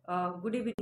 Good evening,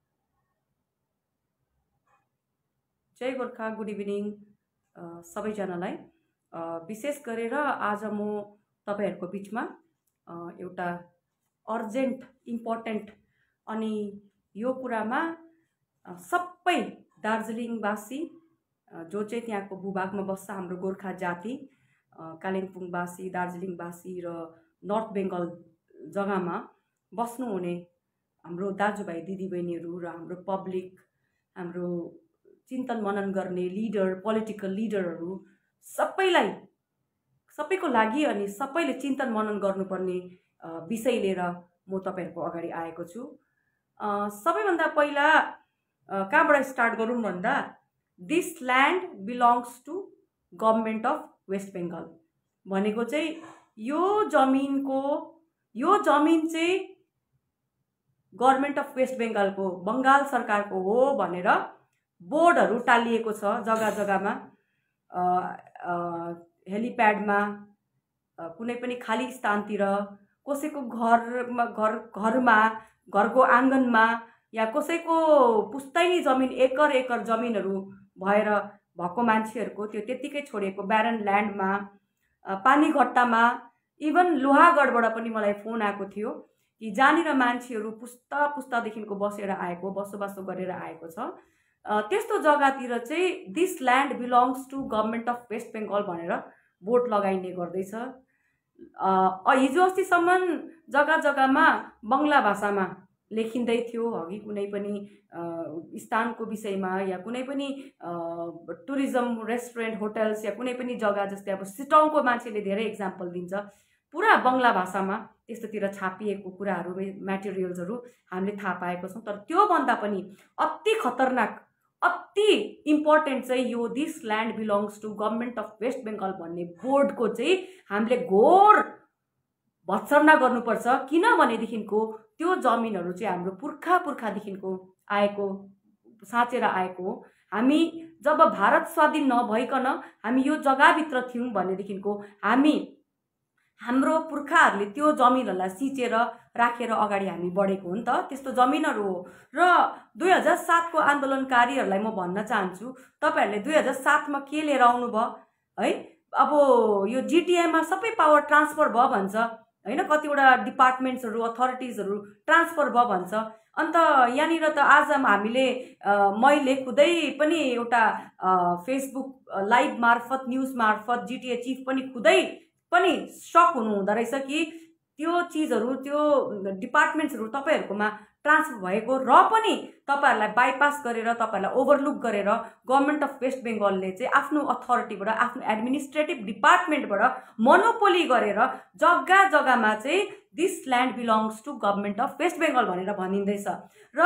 जय Gorkha, good evening सबैजनालाई। विशेष गरेर आज म तपाईहरुको बिचमा एउटा अर्जेन्ट इम्पोर्टेन्ट अनि यो कुरामा सबै दार्जिलिङवासी जो चाहिँ त्यहाँको भूभागमा बस्छ हाम्रो गोर्खा जाति, कालिम्पोङवासी, दार्जिलिङवासी र नर्थ बेङ्गल जग्गामा बस्नुहुने हाम्रो दाजुभाइ दिदीबहिनीहरू र हाम्रो पब्लिक, हाम्रो चिन्तन मनन गर्ने लिडर, पोलिटिकल लिडरहरू सबैको लागि अनि सबैले चिन्तन मनन गर्नुपर्ने विषय लिएर म तपाईहरुको अगाडि आएको छु। सबैभन्दा पहिला कहाँबाट स्टार्ट गरौँ भन्दा this land belongs to government of West Bengal भनेको चाहिँ यो जमिन चाहिँ गभर्नमेन्ट अफ वेस्ट बेङ्गलको, बङ्गाल सरकारको हो भनेर बोर्डहरू टालिएको छ जग्गा जग्गामा, हेलिप्याडमा, कुनै पनि खाली स्थानतिर, कसैको घरमा, घरको आँगनमा या कसैको पुस्तैनी जमिन एकर एकर जमिनहरू भएर भएको मान्छेहरूको त्यो त्यतिकै छोडेको ब्यारन ल्यान्डमा, पानीघट्टामा, इभन लोहागढबाट पनि मलाई फोन आएको थियो कि जहाँनिर मान्छेहरू पुस्तादेखिको बसोबासो गरेर आएको छ त्यस्तो जग्गातिर चाहिँ this land belongs to government of West Bengal भनेर बोर्ड लगाइने गर्दैछ। हिजो अस्तिसम्म जग्गा जग्गामा बङ्गला भाषामा लेखिँदै थियो, अघि कुनै पनि स्थानको विषयमा या कुनै पनि टुरिज्म रेस्टुरेन्ट, होटल्स या कुनै पनि जग्गा, जस्तै अब सिटोङको मान्छेले धेरै इक्जाम्पल दिन्छ, पुरा बङ्गला भाषामा त्यस्तोतिर छापिएको कुराहरू, म्याटेरियल्सहरू हामीले थाहा पाएको छौँ। तर त्योभन्दा पनि अति खतरनाक, अति इम्पोर्टेन्ट चाहिँ यो this land belongs to government of West Bengal भन्ने बोर्डको चाहिँ हामीले घोर भत्सर्ना गर्नुपर्छ। किनभनेदेखिको त्यो जमिनहरू चाहिँ हाम्रो पुर्खादेखिको आएको, साँचेर आएको हो। हामी जब भारत स्वाधीन नभइकन हामी यो जग्गाभित्र थियौँ भनेदेखिको हाम्रो पुर्खाहरूले त्यो जमिनहरूलाई सिचेर राखेर अगाडि हामी बढेको हो नि त, त्यस्तो जमिनहरू हो। र 2007को आन्दोलनकारीहरूलाई म भन्न चाहन्छु, तपाईहरूले 2007मा के लिएर आउनुभयो है? अब यो जिटिएमा सबै पावर ट्रान्सफर भयो भन्छ होइन, कतिवटा डिपार्टमेन्ट्सहरू, अथोरिटिजहरू ट्रान्सफर भयो भन्छ। अन्त यहाँनिर त आज मैले खुदै पनि एउटा फेसबुक लाइभ मार्फत, न्युज मार्फत जिटिए चिफ पनि सक हुनुहुँदो रहेछ कि त्यो चिजहरू, त्यो डिपार्टमेन्ट्सहरू तपाईहरुकोमा ट्रान्सफर भएको र पनि तपाईहरुलाई बाइपास गरेर, तपाईहरुलाई ओभरलुक गरेर गभर्नमेन्ट अफ वेस्ट बेङ्गलले चाहिँ आफ्नो अथोरिटीबाट, आफ्नो एडमिनिस्ट्रेटिभ डिपार्टमेन्टबाट मोनोपोली गरेर जग्गा जग्गामा चाहिँ this land belongs to government of West Bengal भनेर भनिँदैछ। र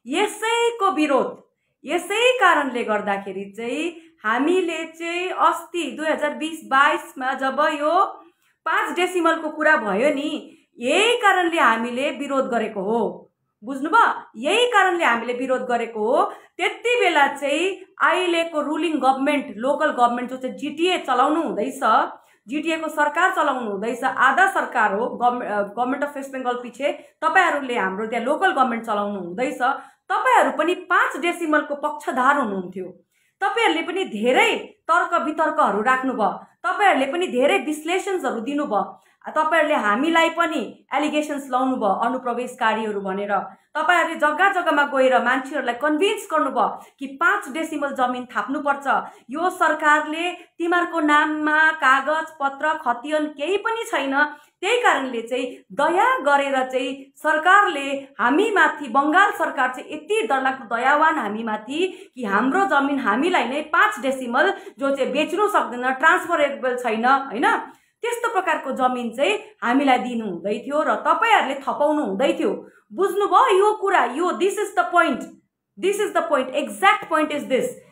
यसै कारणले गर्दाखेरि चाहिँ हामीले चाहिँ अस्ति 2020-22मा जब यो 5 डेसिमलको कुरा भयो नि, यही कारणले हामीले विरोध गरेको हो, बुझ्नुभयो? यही कारणले हामीले विरोध गरेको हो। त्यति बेला चाहिँ अहिलेको रुलिङ गभर्नमेन्ट, लोकल गभर्नमेन्ट जो चाहिँ जिटिए चलाउनु हुँदैछ, जिटिएको सरकार चलाउनु हुँदैछ, आधा सरकार हो गभर्नमेन्ट अफ वेस्ट बेङ्गल पछि तपाईहरुले हाम्रो त्यहाँ लोकल गभर्नमेन्ट चलाउनु हुँदैछ। तपाईहरु पनि 5 डेसिमलको पक्षधार हुनुहुन्थ्यो, तपाईहरुले पनि धेरै तर्क वितर्कहरू राख्नुभयो, तपाईहरुले पनि धेरै विश्लेषणहरू दिनुभयो, तपाईहरुले हामीलाई पनि एलिगेसन्स लाउनुभयो अनुप्रवेशकारीहरू भनेर, तपाईहरुले जग्गा जग्गामा गएर मान्छेहरूलाई कन्भिन्स गर्नुभयो कि 5 डेसिमल जमिन थाप्नुपर्छ, यो सरकारले तिमीहरूको नाममा कागज पत्र खतियन केही पनि छैन, त्यही कारणले चाहिँ दया गरेर चाहिँ सरकारले हामीमाथि, बङ्गाल सरकार चाहिँ यति डरलाग्दो दयावान हामीमाथि कि हाम्रो जमिन हामीलाई नै 5 डेसिमल जो चाहिँ बेच्नु सक्दैन, ट्रान्सफरेबल छैन होइन, त्यस्तो प्रकारको जमिन चाहिँ हामीलाई दिनु हुँदै थियो र तपाईहरुले थपाउनु हुँदै थियो। बुझ्नुभयो यो कुरा? This is the point, exact point is this.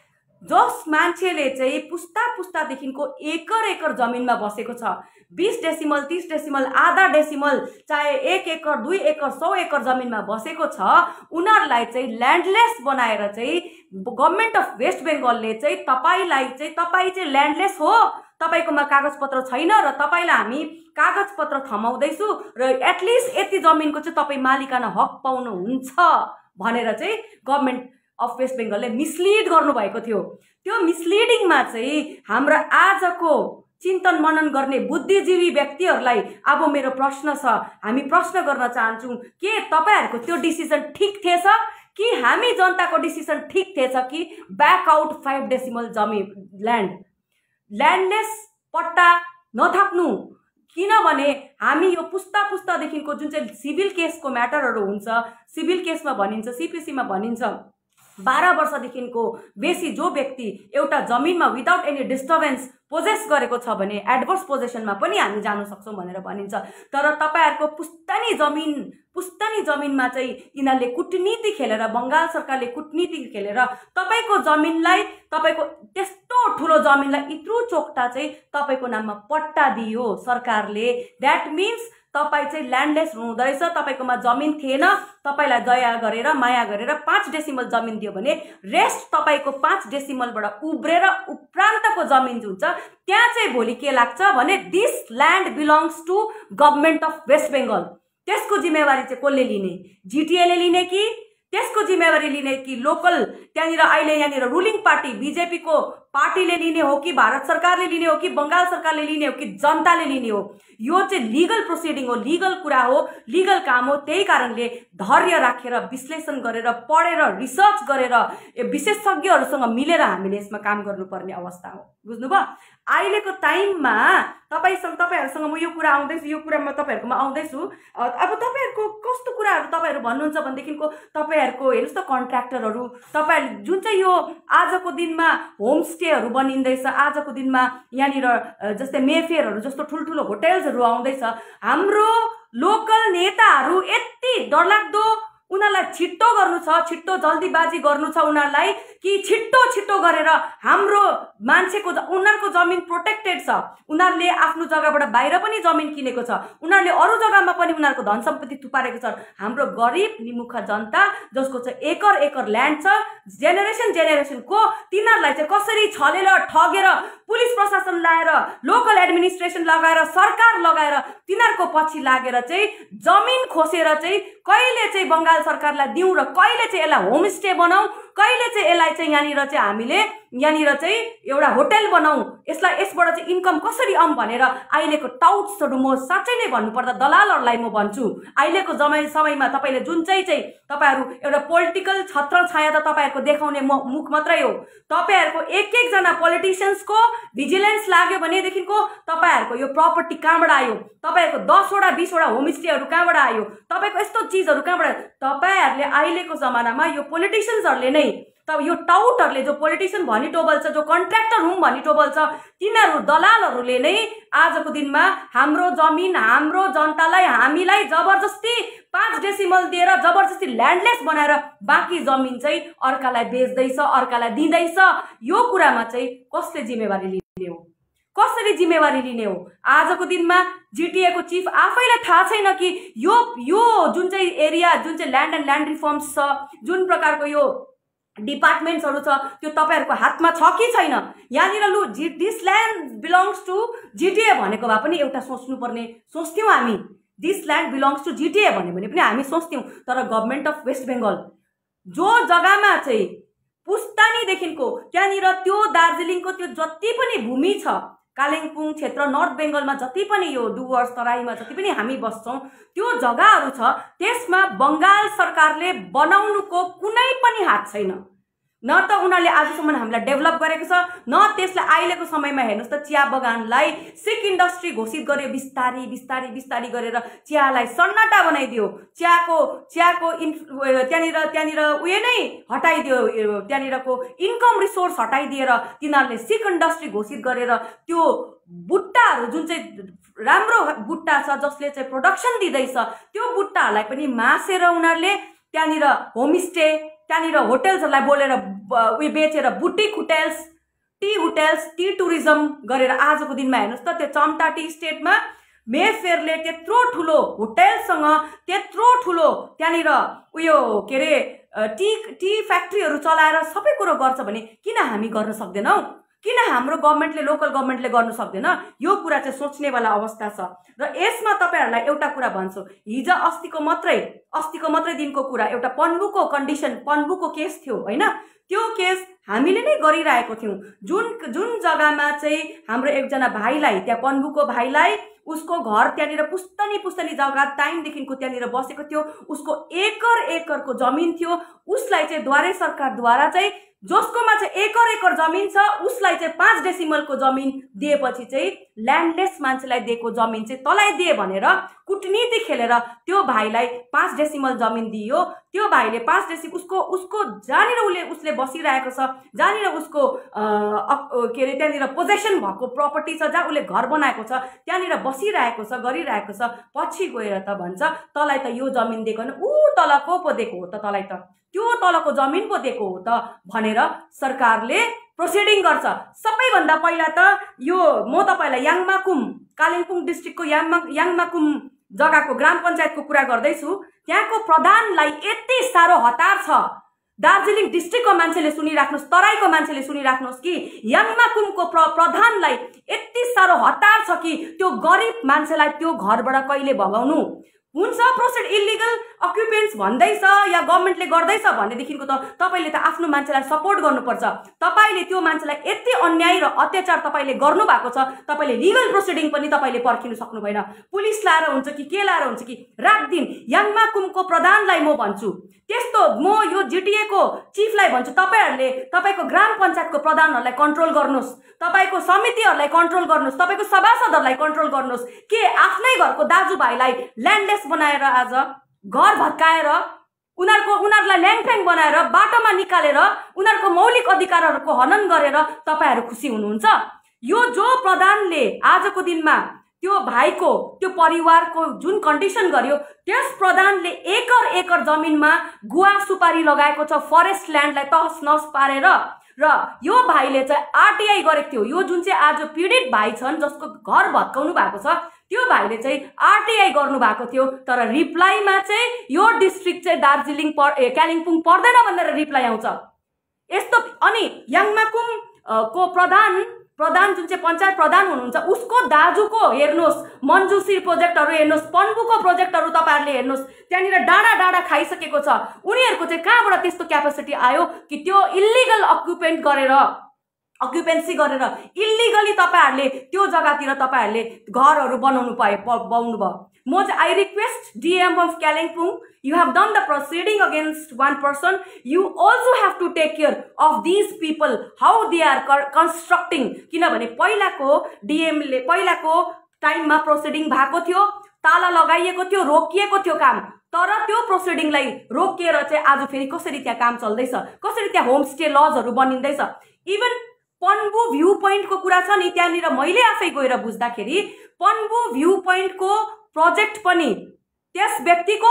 जस मान्छेले चाहिँ पुस्तादेखिको एकर जमिनमा बसेको छ, 20 डेसिमल 30 डेसिमल आधा डेसिमल चाहे 1 एकर 2 एकर 100 एकर जमिनमा बसेको छ, उनीहरूलाई चाहिँ ल्यान्डलेस बनाएर चाहिँ गभर्नमेन्ट अफ वेस्ट बेङ्गलले चाहिँ तपाईलाई चाहिँ तपाईँ चाहिँ ल्यान्डलेस हो, तपाईकोमा कागजपत्र छैन र तपाईलाई हामी कागजपत्र थमाउँदैछु र एटलिस्ट यति जमिनको चाहिँ तपाईँ मालिकाना हक पाउनुहुन्छ भनेर चाहिँ गभर्नमेन्ट अफ वेस्ट बेङ्गलले मिसलिड गर्नुभएको थियो। त्यो मिसलिडिङमा चाहिँ हाम्रा आजको चिन्तन मनन गर्ने बुद्धिजीवी व्यक्तिहरूलाई अब मेरो प्रश्न छ, हामी प्रश्न गर्न चाहन्छौँ के तपाईहरुको त्यो डिसिजन ठीक थिएछ कि हामी जनताको डिसिजन ठीक थिएछ कि ब्याक आउट 5 डेसिमल जमिन ल्यान्डलेस पट्टा नथाप्नु। किनभने हामी यो पुस्तादेखिको जुन चाहिँ सिभिल केसको म्याटरहरू हुन्छ, सिभिल केसमा भनिन्छ, सीपीसीमा भनिन्छ 12 वर्षदेखिको बेसी जो व्यक्ति एउटा जमिनमा विदाउट एनी डिस्टर्बेन्स पोजेस गरेको छ भने एडभर्स पोजेसनमा पनि हामी जान सक्छौं भनेर भनिन्छ। तर तपाईहरुको पुस्तानी जमिनमा चाहिँ यिनीहरूले कूटनीति खेलेर, बंगाल सरकारले कूटनीति खेलेर तपाईको जमिनलाई, तपाईको त्यस्तो ठुलो जमिनलाई इत्रु चोक्टा चाहिँ तपाईको नाममा पट्टा दियो सरकारले। दैट मीन्स तपाई चाहिँ ल्यान्डलेस हुनुहुँदो रहेछ, तपाईकोमा जमिन थिएन, तपाईलाई दया गरेर माया गरेर 5 डेसिमल जमिन दियो भने रेस्ट तपाईको 5 डेसिमलबाट उब्रेर उपरान्तको जमिन हुन्छ त्यहाँ चाहिँ भोलि के लाग्छ भने this land belongs to government of West Bengal. त्यसको जिम्मेवारी चाहिँ कसले लिने? जीटीएले लिने कि त्यसको जिम्मेवारी लिने कि लोकल त्यहाँनिर अहिले यहाँनिर रुलिङ पार्टी बीजेपी को पार्टीले लिने हो कि भारत सरकारले लिने हो कि बंगाल सरकारले लिने हो कि जनताले लिने हो? यो चाहिँ लिगल प्रोसिडिङ हो, लिगल कुरा हो, लिगल काम हो। त्यही कारणले धैर्य राखेर विश्लेषण गरेर पढेर रिसर्च गरेर विशेषज्ञहरूसँग मिलेर हामीले यसमा काम गर्नुपर्ने अवस्था हो। बुझ्नुभयो? अहिलेको टाइममा तपाईहरुसँग म यो कुरा आउँदैछु, यो कुरामा तपाईहरुकोमा आउँदैछु। अब तपाईहरुको कस्तो कुराहरु तपाईहरु भन्नुहुन्छ भनेदेखिको तपाईहरुको हेर्नुस् त कन्ट्र्याक्टरहरु, तपाईहरु जुन चाहिँ यो आजको दिनमा होमस्टेहरु बनिँदैछ, आजको दिनमा यहाँनिर जस्तै मेफेयरहरु जस्तो ठुलठुलो होटल्सहरु आउँदैछ, हाम्रो लोकल नेताहरु यति डरलाग्दो उनीहरूलाई छिट्टो गर्नु छ, छिट्टो जल्दीबाजी गर्नु छ उनीहरूलाई कि छिट्टो गरेर हाम्रो मान्छेको उनीहरूको जमिन प्रोटेक्टेड छ, उनीहरूले आफ्नो जग्गाबाट बाहिर पनि जमिन किनेको छ, उनीहरूले अरू जग्गामा पनि उनीहरूको धन सम्पत्ति थुपारेको छ। हाम्रो गरिब निमुख जनता जसको चाहिँ एकर ल्यान्ड छ, जेनेरेसनको तिनीहरूलाई चाहिँ कसरी छलेर ठगेर पुलिस प्रशासन लाएर, लोकल एडमिनिस्ट्रेसन लगाएर, सरकार लगाएर तिनीहरूको पछि लागेर चाहिँ जमिन खोसेर चाहिँ कहिले चाहिँ बंगाल सरकारलाई दिउँ र कहिले चाहिँ यसलाई होमस्टे बनाऊ, कहिले चाहिँ यसलाई चाहिँ यहाँनिर चाहिँ हामीले यहाँनिर चाहिँ एउटा होटल बनाऊ, यसबाट चाहिँ इन्कम कसरी आऊँ भनेर अहिलेको टाउट्सहरु म साँच्चै नै भन्नुपर्दा दलालहरुलाई म भन्छु, अहिलेको समयमा तपाईले जुन चाहिँ तपाईहरु एउटा पोलिटिकल छत्रछाया त तपाईहरुको देखाउने मुख मात्रै हो। तपाईहरुको एक जना पोलिटिशियन्सको भिजिलेन्स लाग्यो भनेदेखिको तपाईहरुको यो प्रपर्टी कहाँबाट आयो, तपाईहरुको 10 वटा 20 वटा होमस्टेहरु कहाँबाट आयो, तपाईको यस्तो चीजहरु कहाँबाट? तपाईहरुले अहिलेको जमानामा यो पोलिटिशियन्सहरुले नै, तब यो टाउटहरुले जो पोलिटिशियन भनी टोबल छ, जो कन्ट्र्याक्टर हुँ भनी टोबल छ, तिनीहरु दलालहरुले नै आजको दिनमा हाम्रो जमिन, हाम्रो जनतालाई, हामीलाई जबरजस्ती 5 डेसिमल दिएर जबरजस्ती ल्यान्डलेस बनाएर बाँकी जमिन चाहिँ अर्कालाई बेच्दैछ, अर्कालाई दिँदैछ। यो कुरामा चाहिँ कसले जिम्मेवारी लिने हो? कसरी जिम्मेवारी लिने हो? आजको दिनमा जीटीए को चीफ आफैलाई थाहा छैन कि यो जुन चाहिँ एरिया, जुन चाहिँ ल्यान्ड एन्ड ल्यान्ड रिफर्म्स छ, जुन प्रकारको यो डिपार्टमेन्ट्सहरु छ, त्यो तपाईहरुको हातमा छ कि छैन? यहाँनिर लु this land belongs to GTA भनेको भए पनि एउटा सोच्थ्यौं हामी, this land belongs to GTA भने पनि हामी सोच्थ्यौं। तर गभर्नमेन्ट अफ वेस्ट बेङ्गल जो जग्गामा चाहिँ पुस्तानीदेखिको त्यहाँनिर त्यो दार्जिलिङको त्यो जति पनि भूमि छ, कालिम्पोङ क्षेत्र, नर्थ बेङ्गलमा जति पनि यो डुवर्स तराईमा जति पनि हामी बस्छौं, त्यो जग्गाहरु छ, त्यसमा बंगाल सरकारले बनाउनुको कुनै पनि हात छैन। न त उनीहरूले आजसम्म हामीलाई डेभलप गरेको छ, न त्यसले अहिलेको समयमा हेर्नुस् त चिया बगानलाई सिक इन्डस्ट्री घोषित गर्यो, बिस्तारी गरेर चियालाई सन्नाटा बनाइदियो, चियाको त्यहाँनिर उयो नै हटाइदियो, त्यहाँनिरको इन्कम रिसोर्स हटाइदिएर तिनीहरूले सिक इन्डस्ट्री घोषित गरेर त्यो बुट्टाहरु जुन चाहिँ राम्रो बुट्टा छ, जसले चाहिँ प्रोडक्सन दिँदैछ, त्यो बुट्टाहरूलाई पनि मासेर उनीहरूले त्यहाँनिर होमस्टे, त्यहाँनिर होटल्सहरुलाई उयो बेचेर boutique hotels, tea hotels, tea tourism गरेर आजको दिनमा हेर्नुहोस् त त्यो चम्टा टी स्टेटमा मेफेयरले त्यत्रो ठुलो होटेलसँग त्यत्रो ठुलो त्यहाँनिर उयो के अरे टी फ्याक्ट्रीहरू चलाएर सबै कुरो गर्छ भने किन हामी गर्न सक्दैनौँ? किन हाम्रो गभर्मेन्टले, लोकल गभर्मेन्टले गर्नु सक्दैन? यो कुरा चाहिँ सोच्नेवाला अवस्था छ। र यसमा तपाईँहरूलाई एउटा कुरा भन्छु, हिजो अस्तिको मात्रै दिनको कुरा, एउटा पन्बुको कन्डिसन, पन्बुको केस थियो होइन? त्यो केस हामीले नै गरिरहेको थियौँ। जुन जग्गामा चाहिँ हाम्रो एकजना भाइलाई, त्यहाँ पन्बुको भाइलाई उसको घर त्यहाँनिर पुस्तनी जग्गा टाइमदेखिको त्यहाँनिर बसेको थियो, उसको एकरको जमिन थियो, उसलाई चाहिँ द्वारे सरकारद्वारा चाहिँ जसकोमा चाहिँ एकर जमिन छ उसलाई चाहिँ 5 डेसिमलको जमिन दिएपछि चाहिँ ल्यान्डलेस मान्छेलाई दिएको जमिन चाहिँ तँलाई दिए भनेर कुटनीति खेलेर त्यो भाइलाई 5 डेसिमल जमिन दियो। त्यो भाइले 5 डेसिमल उसको जहाँनिर उसले बसिरहेको छ, जहाँनिर उसको के अरे त्यहाँनिर पोजेसन भएको प्रपर्टी छ, जहाँ उसले घर बनाएको छ, त्यहाँनिर बसिरहेको छ, गरिरहेको छ। पछि गएर त भन्छ तँलाई त यो जमिन दिएको होइन, ऊ तलको पो दिएको हो त, तँलाई त त्यो तलको जमिन पो दिएको हो त भनेर सरकारले प्रोसिडिङ गर्छ। सबैभन्दा पहिला त यो म तपाईलाई याङमाकुम, कालिम्पोङ डिस्ट्रिक्टको याङमाकुम जग्गाको ग्राम पञ्चायतको कुरा गर्दैछु। त्यहाँको प्रधानलाई यति साह्रो हतार छ, दार्जिलिङ डिस्ट्रिक्टको मान्छेले सुनिराख्नुहोस्, तराईको मान्छेले सुनिराख्नुहोस् कि याङमाकुमको प्रधानलाई यति साह्रो हतार छ कि त्यो गरिब मान्छेलाई त्यो घरबाट कहिले भगाउनु हुन्छ। प्रोसेड इलिगल अक्युपेन्ट्स भन्दैछ या गभर्मेन्टले गर्दैछ भनेदेखिको त तपाईले त आफ्नो मान्छेलाई सपोर्ट गर्नुपर्छ। तपाईले त्यो मान्छेलाई यति अन्याय र अत्याचार तपाईले गर्नु भएको छ, तपाईले लिगल प्रोसिडिङ पनि तपाईले पर्खिनु सक्नु भएन। पुलिस लाएर हुन्छ कि के लाएर हुन्छ कि रात दिन याङमाकुमको प्रधानलाई म भन्छु, त्यस्तो म यो जिटिए को चिफलाई भन्छु, तपाईहरुले तपाईको ग्राम पञ्चायतको प्रधानहरुलाई कन्ट्रोल गर्नुस्, तपाईको समितिहरुलाई कन्ट्रोल गर्नुस्, तपाईको सभासदहरुलाई कन्ट्रोल गर्नुस्। के आफ्नै घरको दाजुभाइलाई ल्यान्डलेस बनाएर आज घर भत्काएर उनीहरूलाई ल्याङफ्याङ बनाएर बाटोमा निकालेर उनीहरूको मौलिक अधिकारहरूको हनन गरेर तपाईहरु खुसी हुनुहुन्छ? यो जो प्रधानले आजको दिनमा त्यो भाइको त्यो परिवारको जुन कन्डिसन गर्यो, त्यस प्रधानले एकर जमिनमा गुवा सुपारी लगाएको छ, फरेस्ट ल्यान्डलाई तहस नहस पारेर। र यो भाइले चाहिँ आरटीआई गरेको थियो। यो जुन चाहिँ आज पीडित भाइ छन् जसको घर भत्काउनु भएको छ, त्यो भाइले चाहिँ आरटीआई गर्नु भएको थियो, तर रिप्लाईमा चाहिँ यो डिस्ट्रिक्ट चाहिँ दार्जिलिङ कालिम्पोङ पर्दैन भनेर रिप्लाई आउँछ यस्तो। अनि याङमाकुम को प्रधान जुन चाहिँ पञ्चायत प्रधान हुनुहुन्छ, उसको दाजुको हेर्नुहोस्, मन्जुश्री प्रोजेक्टहरू हेर्नुहोस्, पन्बुको प्रोजेक्टहरू तपाईहरुले हेर्नुहोस्, त्यहाँनिर डाँडा खाइसकेको छ। उनीहरूको चाहिँ कहाँबाट त्यस्तो क्यापेसिटी आयो कि त्यो इल्लिगल अक्युपेन्सी गरेर इल्लिगली तपाईहरुले त्यो जग्गातिर तपाईहरुले घरहरू बनाउनु भयो। म चाहिँ I request DM of Kalimpong, you have done the proceeding against one person, you also have to take care of these people, how they are constructing। किनभने पहिलाको टाइममा प्रोसिडिङ भएको थियो, ताला लगाइएको थियो, रोकिएको थियो काम, तर त्यो प्रोसिडिङलाई रोकिएर चाहिँ आज फेरि कसरी त्यहाँ काम चल्दैछ, कसरी त्यहाँ होमस्टे लजहरू बनिँदैछ। इभन पन्बु भ्यू पोइन्टको कुरा छ नि, त्यहाँनिर मैले आफै गएर बुझ्दाखेरि पन्बु भ्यू पोइन्टको प्रोजेक्ट पनि त्यस व्यक्तिको,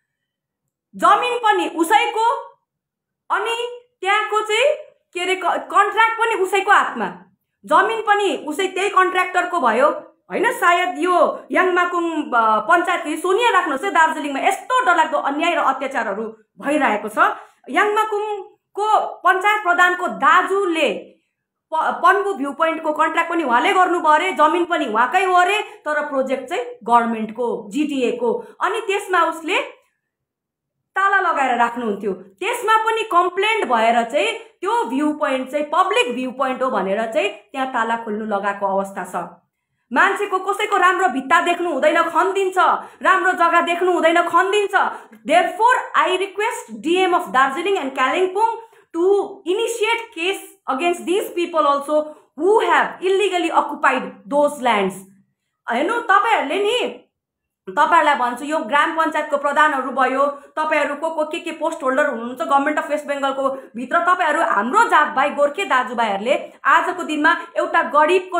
जमिन पनि उसैको, अनि त्यहाँको चाहिँ के अरे कन्ट्र्याक्ट पनि उसैको हातमा, जमिन पनि उसै त्यही कन्ट्र्याक्टरको भयो हैन। सायद यो याङमाकुम पञ्चायत सोनिया राख्नुहोस् है, दार्जिलिङमा यस्तो डरलाग्दो अन्याय र अत्याचारहरू भइरहेको छ। याङमाकुमको पञ्चायत प्रधानको दाजुले पन्बु भ्यू पोइन्टको कन्ट्र्याक्ट पनि उहाँले गर्नुभयो अरे, जमिन पनि उहाँकै हो अरे, तर प्रोजेक्ट चाहिँ गभर्मेन्टको, जिटिए को। अनि त्यसमा उसले ताला लगाएर राख्नुहुन्थ्यो, त्यसमा पनि कम्प्लेन्ट भएर चाहिँ त्यो भ्यू पोइन्ट चाहिँ पब्लिक भ्यू पोइन्ट हो भनेर चाहिँ त्यहाँ ताला खोल्नु लगाएको अवस्था छ। मान्छेको कसैको राम्रो भित्ता देख्नु हुँदैन, खन्दिन्छ, राम्रो जग्गा देख्नु हुँदैन, खन्दिन्छ। Therefore I request DM of Darjeeling and Kalimpong to initiate case against these people also who have illegally occupied those lands। हेर्नु तपाईहरुले नि, तपाईहरुलाई भन्छु, यो ग्राम पञ्चायतको प्रधानहरु भयो, तपाईहरुको के पोस्ट होल्डर हुनुहुन्छ गभर्नमेन्ट अफ वेस्ट बेंगलको भित्र, तपाईहरु हाम्रो जात भाइ गोर्खे दाजुभाइहरुले आजको दिनमा एउटा गरीबको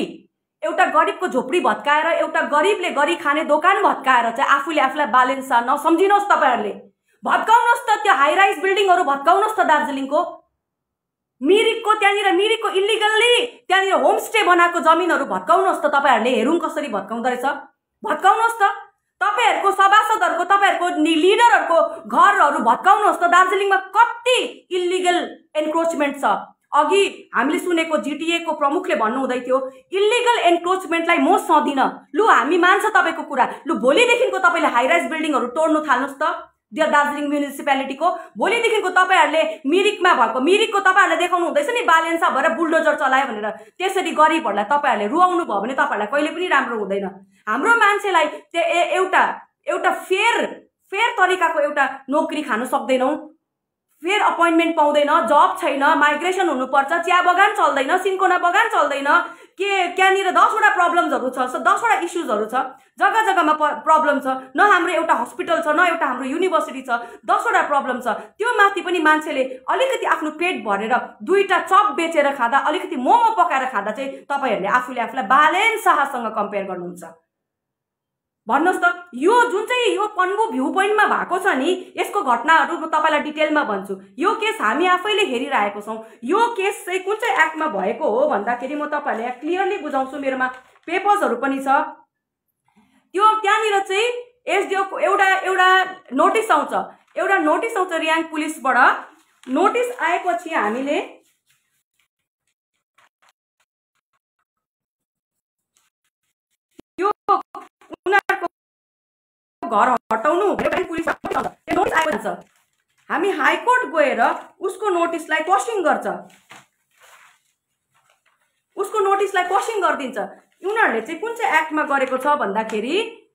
झोपडी भत्काएर, एउटा गरीबले गरी खाने दोकान भत्काएर चाहिँ आफूलाई बालेन्सा नसम्झिनुहोस्। तपाईहरुले भत्काउनुहोस् त, त्यो हाई राइज बिल्डिङहरु भत्काउनुहोस् त दार्जिलिङको, मिरिकको त्यहाँनिर मिरिकको इल्लिगल्ली त्यहाँनिर होमस्टे बनाएको जमिनहरू भत्काउनुहोस् त। तपाईहरूले हेरौँ कसरी भत्काउँदो रहेछ, भत्काउनुहोस् त। तपाईहरूको सभासदहरूको तपाईहरूको लिडरहरूको घरहरू भत्काउनुहोस् त। दार्जिलिङमा कति इल्लिगल एन्क्रोचमेन्ट छ। अघि हामीले सुनेको जिटिए को प्रमुखले भन्नुहुँदै थियो इल्लिगल एन्क्रोचमेन्टलाई म सदिन। लु हामी मान्छ तपाईको कुरा। लु भोलिदेखिको तपाईले हाई राइज बिल्डिङहरू तोड्नु थाल्नुहोस् त दार्जिलिङ म्युनिसिपालिटीको। भोलिदेखिको तपाईहरूले मिरिकमा भएको मिरिकको तपाईहरूले देखाउनु हुँदैछ नि बालेन्सा भएर बुलडोजर चलायो भनेर। त्यसरी गरिबहरूलाई तपाईहरूले रुवाउनु भयो भने तपाईहरूलाई कहिले पनि राम्रो हुँदैन। हाम्रो मान्छेलाई एउटा एउटा फेयर तरिकाको एउटा नोकरी खान सक्दैनौँ, फेयर अपोइन्टमेन्ट पाउँदैन, जब छैन, माइग्रेसन हुनुपर्छ, चिया बगान चल्दैन, सिन्कोना बगान चल्दैन, के त्यहाँनिर 10वटा प्रब्लम्सहरू छ, 10वटा इस्युजहरू छ, जग्गा जग्गामा प्रब्लम छ। न हाम्रो एउटा हस्पिटल छ, न एउटा हाम्रो युनिभर्सिटी छ, 10वटा प्रब्लम छ। त्यो माथि पनि मान्छेले अलिकति आफ्नो पेट भरेर 2टा चप बेचेर खाँदा, अलिकति मोमो पकाएर खाँदा चाहिँ तपाईहरूले आफूलाई बालेन शाहसँग कम्पेयर गर्नुहुन्छ। भन्नुहोस् त, यो जुन चाहिँ यो पन्बू भ्यू पोइन्टमा भएको छ नि, यसको घटनाहरू म तपाईलाई डिटेलमा भन्छु। यो केस हामी आफैले हेरिरहेको छौँ। यो केस चाहिँ कुन चाहिँ एक्टमा भएको हो भन्दाखेरि म तपाईलाई क्लियरली बुझाउँछु। मेरोमा पेपर्सहरू पनि छ। त्यो त्यहाँनिर चाहिँ एसडिओको एउटा नोटिस आउँछ, रियाङ पुलिसबाट नोटिस आएपछि हामीले यो उनीहरूको घर हटाउनु पुलिस नोटिस आएको छ। हामी हाइकोर्ट गएर उसको नोटिसलाई क्वेसन गर्छ, उसको नोटिसलाई क्वेसन गरिदिन्छ। उनीहरूले चाहिँ कुन चाहिँ एक्टमा गरेको छ भन्दाखेरि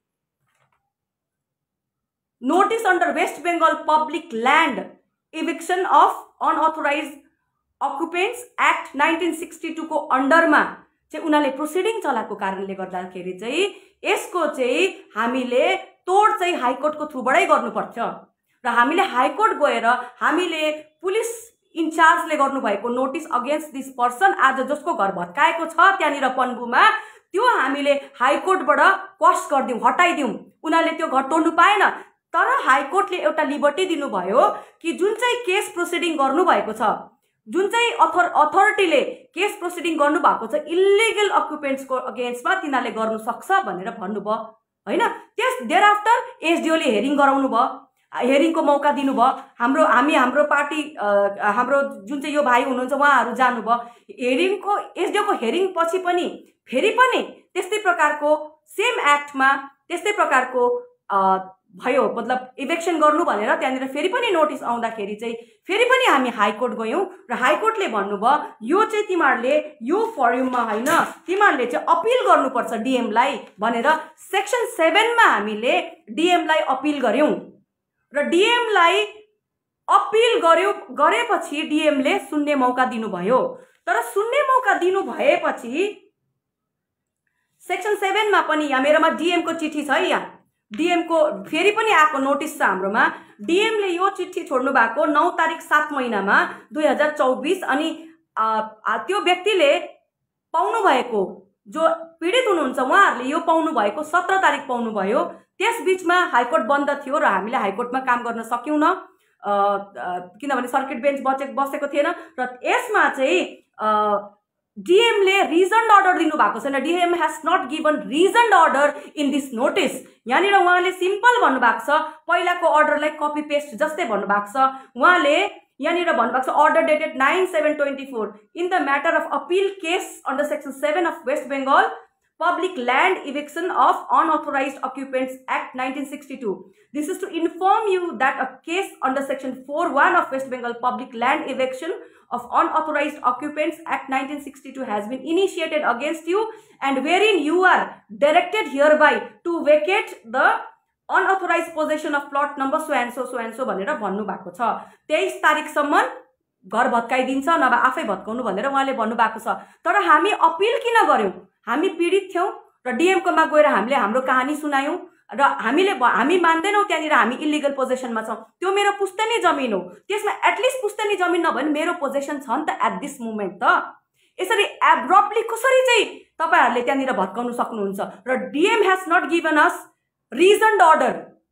notice under West Bengal public land eviction of unauthorised occupants act 1962 को अन्डरमा चाहिँ उनीहरूले प्रोसिडिङ चलाएको कारणले गर्दाखेरि चाहिँ यसको चाहिँ हामीले तोड चाहिँ हाइकोर्टको थ्रुबाटै गर्नुपर्छ। र हामीले हाइकोर्ट गएर हामीले पुलिस इन्चार्जले गर्नुभएको नोटिस अगेन्स्ट दिस पर्सन आज जसको घर भत्काएको छ त्यहाँनिर पन्बूमा, त्यो हामीले हाइकोर्टबाट क्वास गरिदिउँ, हटाइदिउँ। उनीहरूले त्यो घर तोड्नु पाएन, तर हाइकोर्टले एउटा लिबर्टी दिनुभयो कि जुन चाहिँ केस प्रोसिडिङ गर्नुभएको छ, जुन चाहिँ अथोरिटीले केस प्रोसिडिङ गर्नुभएको छ इल्लिगल अक्युपेन्ट्सको अगेन्स्टमा तिनीहरूले गर्नु सक्छ भनेर भन्नुभयो हैन। त्यस देयर आफ्टर एसडिओले हेरिङ गराउनु भयो, हेरिङको मौका दिनुभयो। हाम्रो पार्टी हाम्रो जुन चाहिँ यो भाइ हुनुहुन्छ उहाँहरू जानुभयो हेरिङको, एसडिओको हेरिङ पछि पनि फेरि पनि त्यस्तै प्रकारको सेम एक्टमा त्यस्तै प्रकारको भयो, मतलब इभेक्सन गर्नु भनेर त्यहाँनिर फेरि पनि नोटिस आउँदाखेरि चाहिँ फेरि पनि हामी हाइकोर्ट गयौँ र हाइकोर्टले भन्नुभयो यो चाहिँ तिमीहरूले यो फर्ममा होइन, तिमीहरूले चाहिँ अपिल गर्नुपर्छ डिएमलाई भनेर सेक्सन 7 मा हामीले डिएमलाई अपिल गर्यौँ र डिएमलाई अपिल गरेपछि डिएमले सुन्ने मौका दिनुभयो। तर सुन्ने मौका दिनु भएपछि सेक्सन 7 मा पनि यहाँ मेरोमा डिएम को चिठी छ, यहाँ डिएम को फेरि पनि आएको नोटिस छ हाम्रोमा। डिएमले यो चिठी छोड्नु भएको 9 तारिक 7 महिनामा 2024 अनि त्यो व्यक्तिले पाउनु भएको जो पीडित हुनुहुन्छ उहाँहरूले यो पाउनु भएको 17 तारिक पाउनु भयो। त्यस बीचमा हाइकोर्ट बन्द थियो र हामीले हाइकोर्टमा काम गर्न सक्यौं न, किनभने सर्किट बेन्च बसेको थिएन। र यसमा चाहिँ डिएमले रिजन्ड अर्डर दिनु भएको छैन। DM has not given reasoned order in this notice. यहाँनिर उहाँले सिम्पल भन्नुभएको छ, पहिलाको अर्डरलाई कपी पेस्ट जस्तै भन्नुभएको छ। उहाँले यहाँनिर भन्नुभएको छ order dated 9/7/24 in the matter of appeal case under section 7 of West Bengal Public Land Eviction of Unauthorized Occupants Act 1962. This is to inform you that a case under Section 4(1) of West Bengal Public Land Eviction of Unauthorized Occupants Act 1962 has been initiated against you and wherein you are directed hereby to vacate the unauthorized possession of plot number so and so भनेर भन्नु भएको छ। 23 तारिकसम्म घर भत्काइदिन्छ नभए आफै भत्काउनु भनेर उहाँले भन्नु भएको छ। तर हामी अपिल किन गर्यौं? हामी पीडित थियौं र डिएम कोमा गएर हामीले हाम्रो कहानी सुनायौं र हामी मान्दैनौं त्यहाँनिर हामी इल्लिगल पोजेसनमा छौं। त्यो मेरो पुस्तैनी जमिन हो, त्यसमा एटलिस्ट पुस्तैनी जमिन नभए मेरो पोजेसन छ नि त एट दिस मोमेन्ट। त यसरी एब्रप्टली कसरी चाहिँ तपाईहरुले त्यहाँनिर भत्काउन सक्नुहुन्छ? र DM has not given us reasoned order.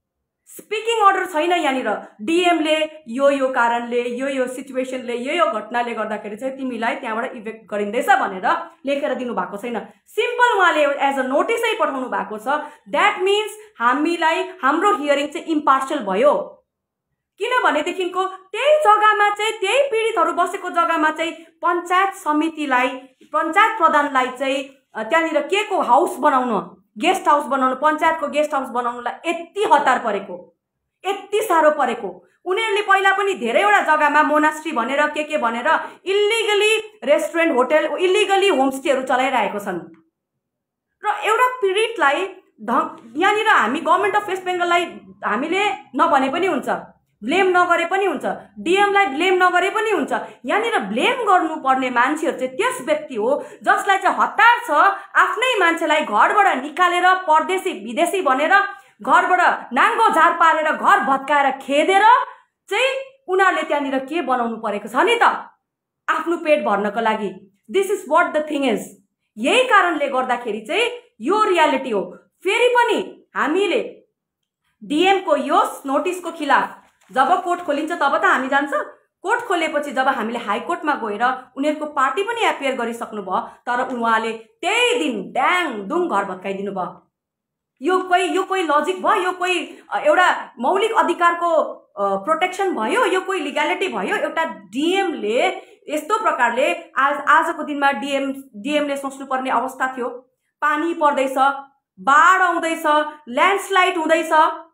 Speaking order छैन यहाँनिर। डिएमले यो कारणले यो सिचुएसनले यो घटनाले गर्दाखेरि चाहिँ तिमीलाई त्यहाँबाट इभेक्ट गरिँदैछ भनेर लेखेर दिनुभएको छैन। सिम्पल उहाँले एज अ नोटिसै पठाउनु भएको छ। द्याट मिन्स हामीलाई हाम्रो हियरिङ चाहिँ इम्पार्सियल भयो। किनभनेदेखिको त्यही जग्गामा चाहिँ त्यही पीडितहरू बसेको जग्गामा चाहिँ पञ्चायत समितिलाई पञ्चायत प्रधानलाई चाहिँ त्यहाँनिर के को हाउस बनाउनु, गेस्ट हाउस बनाउनु, पञ्चायतको गेस्ट हाउस बनाउनुलाई यति हतार परेको, यति साह्रो परेको। उनीहरूले पहिला पनि धेरैवटा जग्गामा मोनास्ट्री भनेर के भनेर इल्लिगली रेस्टुरेन्ट होटेल इल्लिगली होमस्टेहरू चलाइरहेको छन्। र एउटा पीडितलाई यहाँनिर हामी गभर्मेन्ट अफ वेस्ट बेङ्गललाई हामीले नभने पनि हुन्छ, ब्लेम नगरे पनि हुन्छ, डिएमलाई ब्लेम नगरे पनि हुन्छ। यहाँनिर ब्लेम गर्नुपर्ने मान्छेहरू चाहिँ त्यस व्यक्ति हो जसलाई चाहिँ हतार छ आफ्नै मान्छेलाई घरबाट निकालेर परदेशी विदेशी भनेर घरबाट नाङ्गो झार पारेर घर भत्काएर खेदेर चाहिँ उनीहरूले त्यहाँनिर के बनाउनु परेको छ नि त आफ्नो पेट भर्नको लागि। This is what the thing is. यही कारणले गर्दाखेरि चाहिँ यो रियालिटी हो। फेरि पनि हामीले डिएमको यो नोटिसको खिलाफ जब कोर्ट खोलिन्छ तब त हामी जान्छ। कोर्ट खोलेपछि जब हामीले हाइकोर्टमा गएर उनीहरूको पार्टी पनि एपियर गरिसक्नु भयो, तर उहाँले त्यही दिन ड्याङ दुङ घर भत्काइदिनु भयो। यो कोही लजिक भयो? यो कोही एउटा मौलिक अधिकारको प्रोटेक्सन भयो? यो कोही लिग्यालिटी भयो? एउटा डिएमले यस्तो प्रकारले आजको दिनमा डिएमले सोच्नुपर्ने अवस्था थियो। पानी पर्दैछ, बाढ आउँदैछ, ल्यान्डस्लाइड हुँदैछ,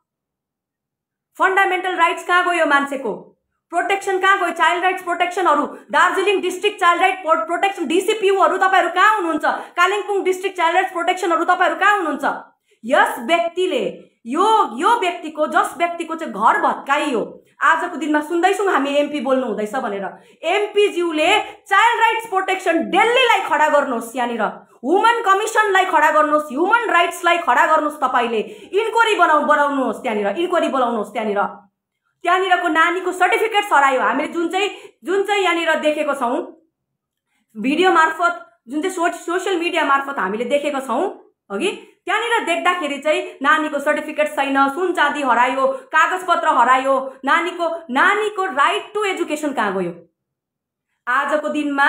फन्डामेन्टल राइट्स कहाँ गयो? मान्छेको प्रोटेक्सन कहाँ गयो? चाइल्ड राइट्स प्रोटेक्सनहरू, Darjeeling district child right protection डिसिपियूहरू तपाईँहरू कहाँ हुनुहुन्छ? कालिम्पोङ डिस्ट्रिक्ट चाइल्ड राइट्स प्रोटेक्सनहरू तपाईँहरू कहाँ हुनुहुन्छ? यस व्यक्तिले यो व्यक्तिको जस व्यक्तिको चाहिँ घर भत्काइयो, आजको दिनमा सुन्दैछौँ हामी एमपी बोल्नु हुँदैछ भनेर। एमपी ज्यूले चाइल्ड राइट्स प्रोटेक्सन दिल्लीलाई खडा गर्नुहोस्, यहाँनिर वुमन कमिसनलाई खडा गर्नुहोस्, ह्युमन राइट्सलाई खडा गर्नुहोस्, तपाईँले इन्क्वायरी बनाउनुहोस्, त्यहाँनिर इन्क्वायरी बोलाउनुहोस्। त्यहाँनिरको नानीको सर्टिफिकेट हरायो। हामीले जुन चाहिँ यहाँनिर देखेको छौँ भिडियो मार्फत, जुन चाहिँ सोसियल मिडिया मार्फत हामीले देखेको छौँ अघि, त्यहाँनिर देख्दाखेरि चाहिँ नानीको सर्टिफिकेट छैन, सुन चाँदी हरायो, कागजपत्र हरायो, नानीको राइट टु एजुकेसन कहाँ गयो? आजको दिनमा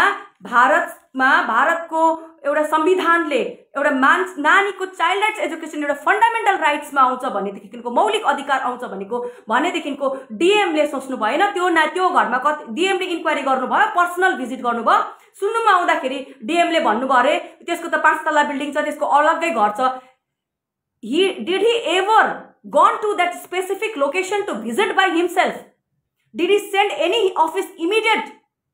भारतको एउटा संविधानले एउटा नानीको चाइल्ड राइट्स एजुकेसन एउटा फन्डामेन्टल राइट्समा आउँछ भनेदेखिको, मौलिक अधिकार आउँछ भनेदेखिको डिएमले सोच्नु भएन? त्यो घरमा डिएमले इन्क्वायरी गर्नुभयो, पर्सनल भिजिट गर्नुभयो। सुन्नुमा आउँदाखेरि डिएमले भन्नुभयो अरे त्यसको त 5 तल्ला बिल्डिङ छ, त्यसको अलग्गै घर छ। Did he ever gone to that specific location to visit by himself? Did he send any of his immediate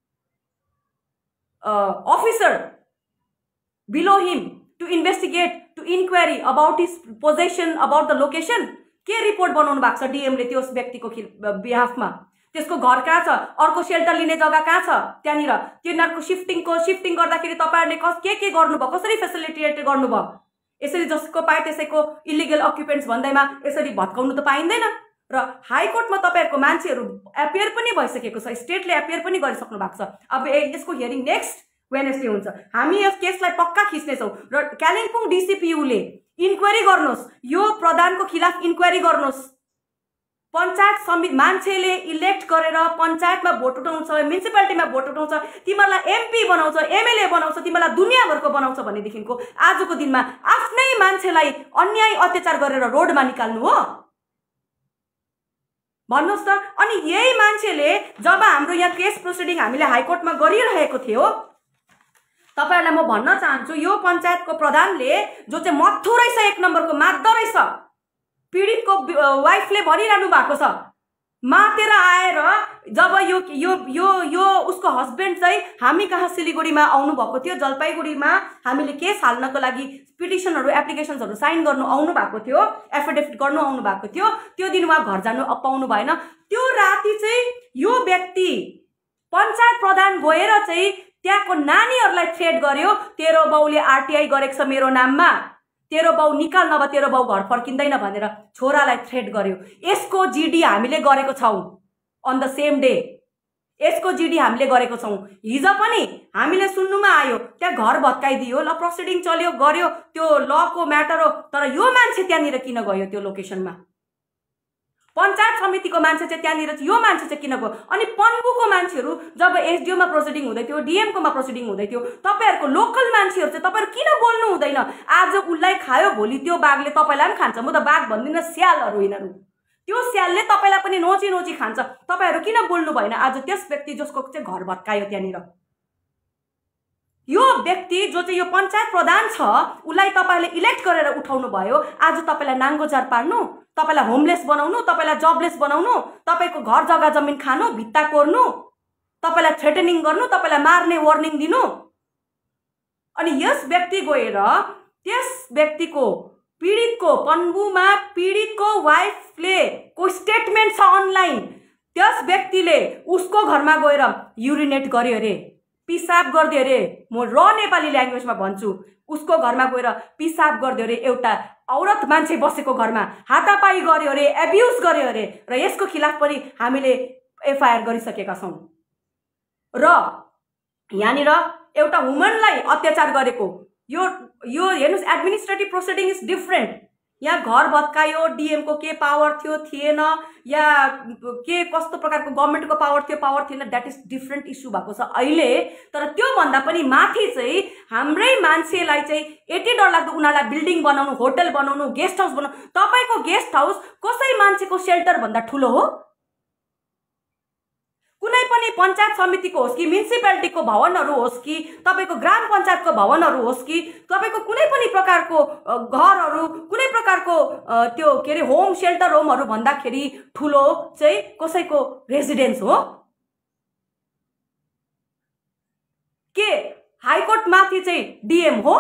officer below him to investigate, to inquiry about his possession, about the location? के report बनाउनु भएको छ डिएमले त्यस व्यक्तिको बिहाफमा? त्यसको घर कहाँ छ? अर्को सेल्टर लिने जग्गा कहाँ छ? त्यहाँनिर तिनीहरूको शिफ्टिङ गर्दाखेरि तपाईँहरूले के गर्नुभयो? कसरी फेसिलिटेट गर्नुभयो? यसरी जसको पाए त्यसैको इलिगल अक्युपेन्ट्स भन्दैमा यसरी भत्काउनु त पाइँदैन। र हाइकोर्टमा तपाईँहरूको मान्छेहरू एपियर पनि भइसकेको छ, स्टेटले एपियर पनि गरिसक्नु भएको छ। अब यसको हियरिङ नेक्स्ट वेडनेसडे हुन्छ। हामी यस केसलाई पक्का खिच्नेछौँ र कालिम्पोङ डिसिपियूले इन्क्वायरी गर्नुहोस्, यो प्रधानको खिलाफ इन्क्वायरी गर्नुहोस्। पञ्चायत समिति मान्छेले इलेक्ट गरेर पञ्चायतमा भोट उठाउँछ, म्युनिसिपालिटीमा भोट उठाउँछ, तिमीहरूलाई एमपी बनाउँछ, एमएलए बनाउँछ, तिमीहरूलाई दुनियाँभरको बनाउँछ भनेदेखिको आजको दिनमा आफ्नै मान्छेलाई अन्याय अत्याचार गरेर रोडमा निकाल्नु हो? भन्नुहोस् त। अनि यही मान्छेले जब हाम्रो यहाँ केस प्रोसिडिङ हामीले हाइकोर्टमा गरिरहेको थियो, तपाईहरुलाई म भन्न चाहन्छु यो पञ्चायतको प्रधानले जो चाहिँ मत्थु रहेछ, 1 नम्बरको माद्दा रहेछ, पीडितको वाइफले भनिरहनु भएको छ, मातेर आएर जब यो उसको हस्बेन्ड चाहिँ हामी कहाँ सिलिगुडीमा आउनु भएको थियो, जलपाइगुडीमा हामीले केस हाल्नको लागि पिटिसनहरु एप्लिकेशन्सहरु साइन गर्नु आउनु भएको थियो, एफिडेभिट गर्नु आउनु भएको थियो, त्यो दिन उहाँ घर जानु पाउनु भएन। त्यो राति चाहिँ यो व्यक्ति पञ्चायत प्रधान गएर चाहिँ त्यहाँको नानीहरुलाई थ्रेट गर्यो, तेरो बाउले आरटीआई गरेको छ मेरो नाममा, तेरो बाउ निकाल नभए तेरो बाउ घर फर्किँदैन भनेर छोरालाई थ्रेट गर्यो। यसको जीडी हामीले गरेको छौं अन द सेम डे, यसको जीडी हामीले गरेको छौं। हिज पनि हामीले सुन्नुमा आयो त्यहाँ घर भत्काइदियो, ल प्रोसिडिङ चल्यो गर्यो, त्यो लको म्याटर हो, तर यो मान्छे त्यहाँनिर किन गयो त्यो लोकेसनमा? पञ्चायत समितिको मान्छे चाहिँ त्यहाँनिर चाहिँ यो मान्छे चाहिँ किन गयो? अनि पन्बुको मान्छेहरू जब एसडिओमा प्रोसिडिङ हुँदै थियो, डिएमकोमा प्रोसिडिङ हुँदै थियो, तपाईँहरूको लोकल मान्छेहरू चाहिँ तपाईँहरू किन बोल्नु हुँदैन? आज उसलाई खायो, भोलि त्यो बाघले तपाईँलाई पनि खान्छ। म त बाघ भन्दिनँ, स्यालहरू यिनीहरू। त्यो स्यालले तपाईँलाई पनि नोची नोची खान्छ। तपाईँहरू किन बोल्नु भएन आज त्यस व्यक्ति जसको चाहिँ घर भत्कायो त्यहाँनिर? यो व्यक्ति जो चाहिँ यो पञ्चायत प्रधान छ, उसलाई तपाईँले इलेक्ट गरेर उठाउनु भयो। आज तपाईँलाई नाङ्गोचार पार्नु, तपाईँलाई होमलेस बनाउनु, तपाईँलाई जबलेस बनाउनु, तपाईँको घर जग्गा जमिन खानु, भित्ता कोर्नु, तपाईँलाई थ्रेटनिङ गर्नु, तपाईँलाई मार्ने वार्निङ दिनु। अनि यस व्यक्ति गएर त्यस व्यक्तिको पीडितको पन्बुमा पीडितको वाइफले को स्टेटमेन्ट छ अनलाइन, त्यस व्यक्तिले उसको घरमा गएर युरिनेट गर्यो अरे, पिसाब गरिदियो अरे। म र नेपाली ल्याङ्ग्वेजमा भन्छु, उसको घरमा गएर पिसाब गरिदियो अरे, एउटा औरत मान्छे बसेको घरमा हातापाई गर्यो अरे, एब्युज गर्यो अरे। र यसको खिलाफ पनि हामीले एफआइआर गरिसकेका छौँ। र यहाँनिर एउटा वुमनलाई अत्याचार गरेको यो हेर्नुहोस्, एडमिनिस्ट्रेटिभ प्रोसिडिङ इज डिफरेन्ट। यहाँ घर भत्कायो, डिएमको के पावर थियो थिएन, या के कस्तो प्रकारको गभर्मेन्टको पावर थियो पावर थिएन, द्याट इज डिफरेन्ट इस्यु भएको छ अहिले। तर त्योभन्दा पनि माथि चाहिँ हाम्रै मान्छेलाई चाहिँ यति डरलाग्दो उनीहरूलाई बिल्डिङ बनाउनु, होटल बनाउनु, गेस्ट हाउस बनाउनु। तपाईँको गेस्ट हाउस कसै मान्छेको सेल्टर भन्दा ठुलो हो? कुनै पनि पञ्चायत समितिको होस् कि म्युनिसिपालिटीको भवनहरू होस् कि तपाईँको ग्राम पञ्चायतको भवनहरू होस् कि तपाईँको कुनै पनि प्रकारको घरहरू, कुनै प्रकारको त्यो के अरे होम सेल्टर होमहरू भन्दाखेरि ठुलो चाहिँ कसैको रेजिडेन्स हो? के हाइकोर्ट माथि चाहिँ डिएम हो?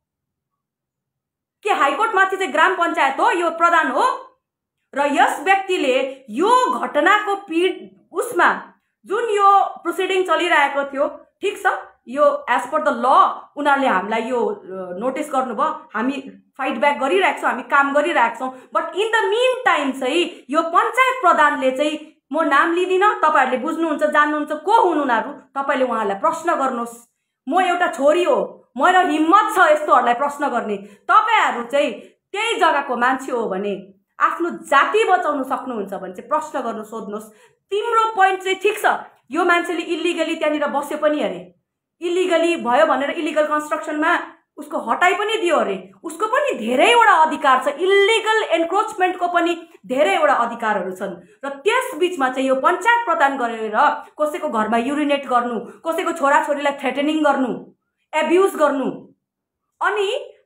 के हाइकोर्ट माथि चाहिँ ग्राम पञ्चायत हो, यो प्रधान हो? र यस व्यक्तिले यो घटनाको उसमा जुन यो प्रोसिडिङ चलिरहेको थियो, ठिक छ, यो एज पर द ल उनीहरूले हामीलाई यो नोटिस गर्नुभयो, हामी फाइट ब्याक गरिरहेको छौँ, हामी काम गरिरहेको छौँ। But in the mean time चाहिँ यो पञ्चायत प्रधानले चाहिँ, म नाम लिदिनँ, तपाईँहरूले बुझ्नुहुन्छ जान्नुहुन्छ को हुन् उनीहरू, तपाईँले उहाँहरूलाई प्रश्न गर्नुहोस्। म एउटा छोरी हो, मेरो हिम्मत छ यस्तोहरूलाई प्रश्न गर्ने। तपाईँहरू चाहिँ त्यही जग्गाको मान्छे हो भने, आफ्नो जाति बचाउन सक्नुहुन्छ भने चाहिँ प्रश्न गर्नु, सोध्नुहोस्। तिम्रो पोइन्ट चाहिँ ठिक छ, यो मान्छेले इलिगली त्यहाँनिर बस्यो पनि अरे, इलिगली भयो भनेर इलिगल कन्स्ट्रक्सनमा उसको हटाइ पनि दियो अरे। उसको पनि धेरैवटा अधिकार छ, इलिगल एन्क्रोचमेन्टको पनि धेरैवटा अधिकारहरू छन्। र त्यस बीचमा चाहिँ यो पञ्चायत प्रदान गरेर कसैको घरमा युरिनेट गर्नु, कसैको छोराछोरीलाई थ्रेटनिङ गर्नु, एब्युज गर्नु, अनि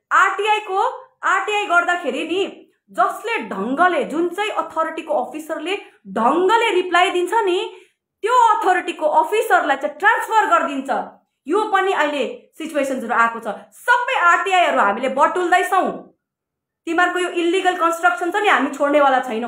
आरटीआई गर्दाखेरि नि जसले ढङ्गले, जुन चाहिँ अथोरिटीको अफिसरले ढङ्गले रिप्लाई दिन्छ नि, त्यो अथोरिटीको अफिसरलाई चाहिँ ट्रान्सफर गरिदिन्छ। यो पनि अहिले सिचुएसन्सहरू आएको छ। सबै आरटीआईहरू हामीले बटुल्दैछौँ। तिमीहरूको यो इलिगल कन्स्ट्रक्सन छ नि, हामी छोड्नेवाला छैनौँ।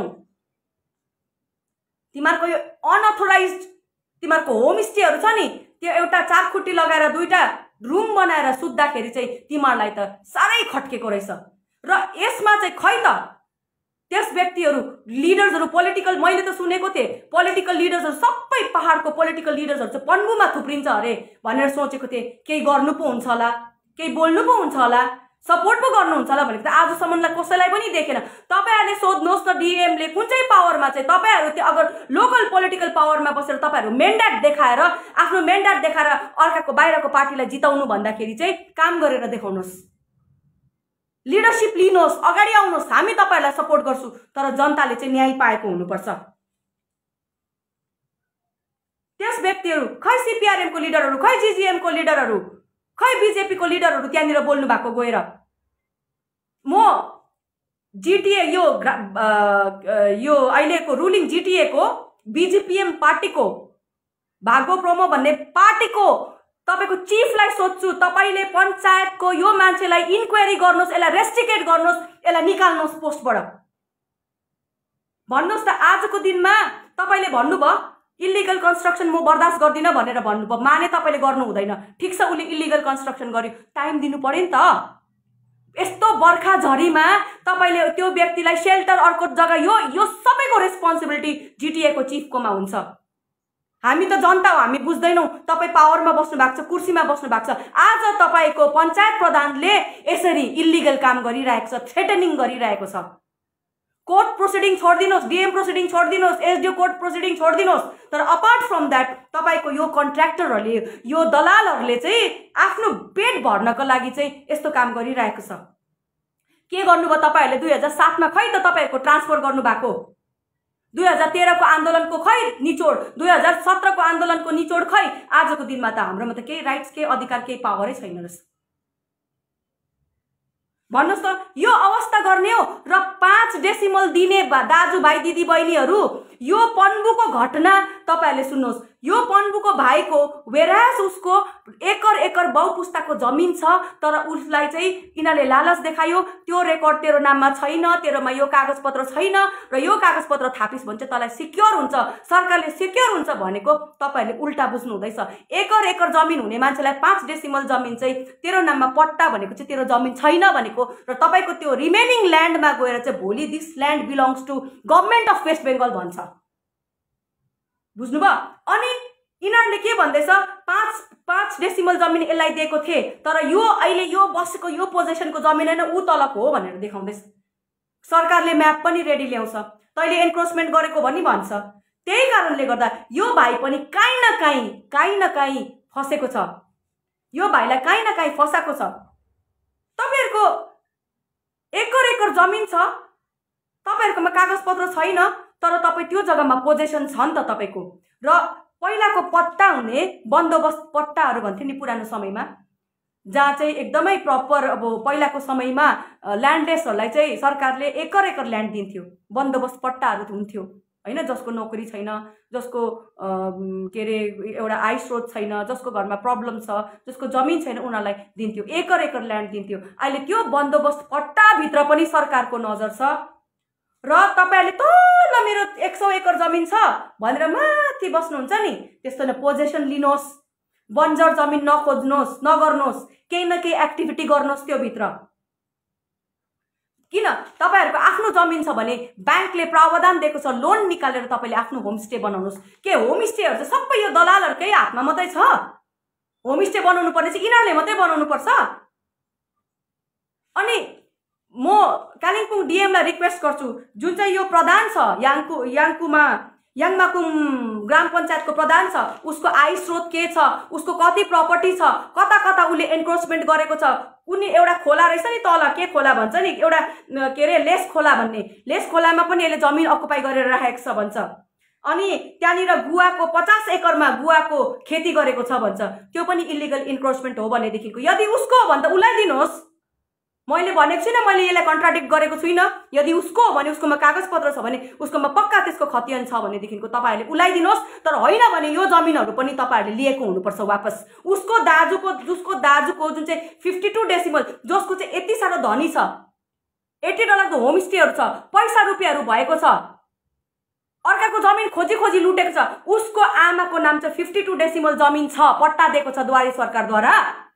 तिमीहरूको यो अनअथोराइज्ड तिमीहरूको होमस्टेहरू छ नि, त्यो एउटा चारखुट्टी लगाएर दुईटा रुम बनाएर सुत्दाखेरि चाहिँ तिमीहरूलाई त साह्रै खट्केको रहेछ। र यसमा चाहिँ खै त त्यस व्यक्तिहरू, लिडर्सहरू, पोलिटिकल, मैले त सुनेको थिएँ पोलिटिकल लिडर्सहरू, सबै पहाडको पोलिटिकल लिडर्सहरू चाहिँ पन्बुमा थुप्रिन्छ अरे भनेर सोचेको थिएँ। केही गर्नु पो हुन्छ होला, केही बोल्नु पो हुन्छ होला, सपोर्ट पो गर्नुहुन्छ होला भनेको त आजसम्मलाई कसैलाई पनि देखेन। तपाईँहरूले सोध्नुहोस् न, डिएमले कुन चाहिँ पावरमा चाहिँ, तपाईँहरू त्यो अगर लोकल पोलिटिकल पावरमा बसेर तपाईँहरू मेन्डेट देखाएर, आफ्नो मेन्डेट देखाएर अर्काको बाहिरको पार्टीलाई जिताउनु भन्दाखेरि चाहिँ काम गरेर देखाउनुहोस्, लिडरसिप लिनुहोस्, अगाडि आउनुहोस्, हामी तपाईँहरूलाई सपोर्ट गर्छौँ। तर जनताले चाहिँ न्याय पाएको हुनुपर्छ। त्यस व्यक्तिहरू, खै सिपिआरएमको लिडरहरू, खै जिजिएमको लिडरहरू, खै बिजेपीको लिडरहरू त्यहाँनिर बोल्नु भएको गएर। म जिटिए यो अहिलेको रुलिङ जिटिएको बिजिपिएम पार्टीको भागो प्रोमो भन्ने पार्टीको तपाईको चिफलाई सोध्छु, तपाईले पञ्चायतको यो मान्छेलाई इन्क्वायरी गर्नुहोस्, यसलाई रेस्ट्रिकेट गर्नुहोस्, यसलाई निकाल्नुहोस् पोस्टबाट। भन्नुहोस् त, आजको दिनमा तपाईले भन्नुभयो इलिगल कन्स्ट्रक्सन म बर्दाश्त गर्दिनँ भनेर भन्नुभयो, माने तपाईले गर्नु हुँदैन। ठिक छ, उसले इलिगल कन्स्ट्रक्सन गर्यो, टाइम दिनु पर्यो नि त। यस्तो बर्खा झरीमा तपाईले त्यो व्यक्तिलाई सेल्टर, अर्को जग्गा, यो सबैको रेस्पोन्सिबिलिटी जिटिएको चिफकोमा हुन्छ। हामी त जनता हो, हामी बुझ्दैनौँ। तपाईँ पावरमा बस्नु भएको छ, कुर्सीमा बस्नु भएको छ। आज तपाईँको पञ्चायत प्रधानले यसरी इलिगल काम गरिरहेको छ, थ्रेटनिङ गरिरहेको छ। कोर्ट प्रोसिडिङ छोडिदिनुहोस्, डीएम प्रोसिडिङ छोडिदिनुहोस्, एसडिओ कोर्ट प्रोसिडिङ छोडिदिनुहोस्, तर अपार्ट फ्रम द्याट तपाईको यो कन्ट्र्याक्टरहरूले, यो दलालहरूले चाहिँ आफ्नो पेट भर्नको लागि चाहिँ यस्तो काम गरिरहेको छ। के गर्नुभयो तपाईहरूले? 2007 मा खै त तपाईहरुको ट्रान्सफर गर्नुभएको? 2013 को आन्दोलनको खै निचोड, 2017 को आन्दोलनको निचोड खै? आजको दिनमा त हाम्रोमा त केही राइट्स, केही अधिकार, केही पावरै छैन रहेछ। भन्नुस् त यो अवस्था गर्ने हो र 5 डेसिमल दिने दाजुभाइ दिदी बहिनीहरू, यो पन्बुको घटना तपाईहरुले सुन्नुहोस्। यो पन्बुको भाइको वेरास उसको एकर एकर बहुपुस्ताको जमिन छ, तर उसलाई चाहिँ यिनीहरूले लालच देखायो, त्यो रेकर्ड तेरो नाममा छैन, तेरोमा यो कागजपत्र छैन र यो कागजपत्र थापिस भने चाहिँ तँलाई सिक्योर हुन्छ, सरकारले सिक्योर हुन्छ भनेको तपाईहरुले उल्टा बुझ्नु हुँदैछ। एकर एकर जमिन हुने मान्छेलाई 5 डेसिमल जमिन चाहिँ तेरो नाममा पट्टा भनेको चाहिँ तेरो जमिन छैन भनेको र तपाईको त्यो रिमेनिङ ल्यान्डमा गएर चाहिँ भोलि this land belongs to government of West Bengal भन्छ। बुझ्नुभयो? अनि यिनीहरूले के भन्दैछ? 5 डेसिमल जमिन यसलाई दिएको थिए, तर यो अहिले यो बसेको यो पोजिसनको जमिन हैन, उ तलको हो भनेर देखाउँदैछ। सरकारले म्याप पनि रेडी ल्याउँछ, तैले एन्क्रोचमेन्ट गरेको भनी भन्छ। त्यही कारणले गर्दा यो भाइ पनि काहीँ न काहीँ फसेको छ। यो भाइलाई काहीँ न काहीँ फसाएको छ। तपाईहरुको एकर एकर जमिन छ, तपाईहरुकोमा कागजपत्र छैन, तर तपाई त्यो जग्गामा पोजिसन छ नि त तपाईको। र पहिलाको पट्टा हुने बन्दोबस्त पट्टाहरू भन्थे नि पुरानो समयमा, जहाँ चाहिँ एकदमै प्रपर अब पहिलाको समयमा ल्यान्डलेसहरूलाई चाहिँ सरकारले एकर एकर ल्यान्ड दिन्थ्यो, बन्दोबस्त पट्टाहरू हुन्थ्यो हैन, जसको नोकरी छैन, जसको के रे एउटा आय स्रोत छैन, जसको घरमा प्रब्लम छ, जसको जमिन छैन, उनीहरूलाई दिन्थ्यो, एकर एकर ल्यान्ड दिन्थ्यो। अहिले त्यो बन्दोबस्त पट्टाभित्र पनि सरकारको नजर छ र तपाईहरुले तल मेरो 100 एकर जमिन छ भनेर माथि बस्नुहुन्छ नि, त्यस्तो न, पोजिसन लिनुहोस्, बन्जर जमिन नखोज्नुहोस्, नगर्नुहोस्, केही न केही एक्टिभिटी गर्नुहोस् त्यो भित्र। किन? तपाईहरुको आफ्नो जमिन छ भने ब्याङ्कले प्रावधान दिएको छ, लोन निकालेर तपाईले आफ्नो होमस्टे बनाउनुहोस्। के होमस्टेहरु चाहिँ सबै यो दलालहरुकै हातमा मात्रै छ? होमस्टे बनाउनु पर्ने चाहिँ यिनीहरूले मात्रै बनाउनु पर्छ? अनि म कालिम्पोङ डीएमलाई रिक्वेस्ट गर्छु, जुन चाहिँ यो प्रधान छ याङमाकुम ग्राम पञ्चायतको प्रधान छ, उसको आय स्रोत के छ, उसको कति प्रपर्टी छ, कता कता उसले एन्क्रोचमेन्ट गरेको छ। उनी एउटा खोला रहेछ नि तल, के खोला भन्छ नि, एउटा के रे लेस खोला भन्ने, लेस खोलामा पनि यसले जमिन अकुपाई गरेर राखेको छ भन्छ। अनि त्यहाँनिर गुवाको 50 एकरमा गुवाको खेती गरेको छ भन्छ। त्यो पनि इलिगल इन्क्रोचमेन्ट हो भनेदेखिको यदि उसको हो भने त उसलाई दिनुहोस्। मैले भनेको छैन, मैले यसलाई कन्ट्राडिक्ट गरेको छुइनँ। यदि उसको हो भने, उसकोमा कागजपत्र छ भने, उसकोमा पक्का त्यसको खतियान छ भनेदेखिको तपाईहरुले उसलाई दिनुहोस्। तर होइन भने यो जमिनहरू पनि तपाईहरुले लिएको हुनुपर्छ वापस। उसको दाजुको जुन चाहिँ 52 डेसिमल, जसको चाहिँ यति साह्रो धनी छ, $80 को होमस्टेहरू छ, पैसा रुपियाँहरू भएको छ, अर्काको जमिन खोजी खोजी लुटेको छ, उसको आमाको नाम चाहिँ 52 डेसिमल जमिन छ, पट्टा दिएको छ द्वारे सरकारद्वारा।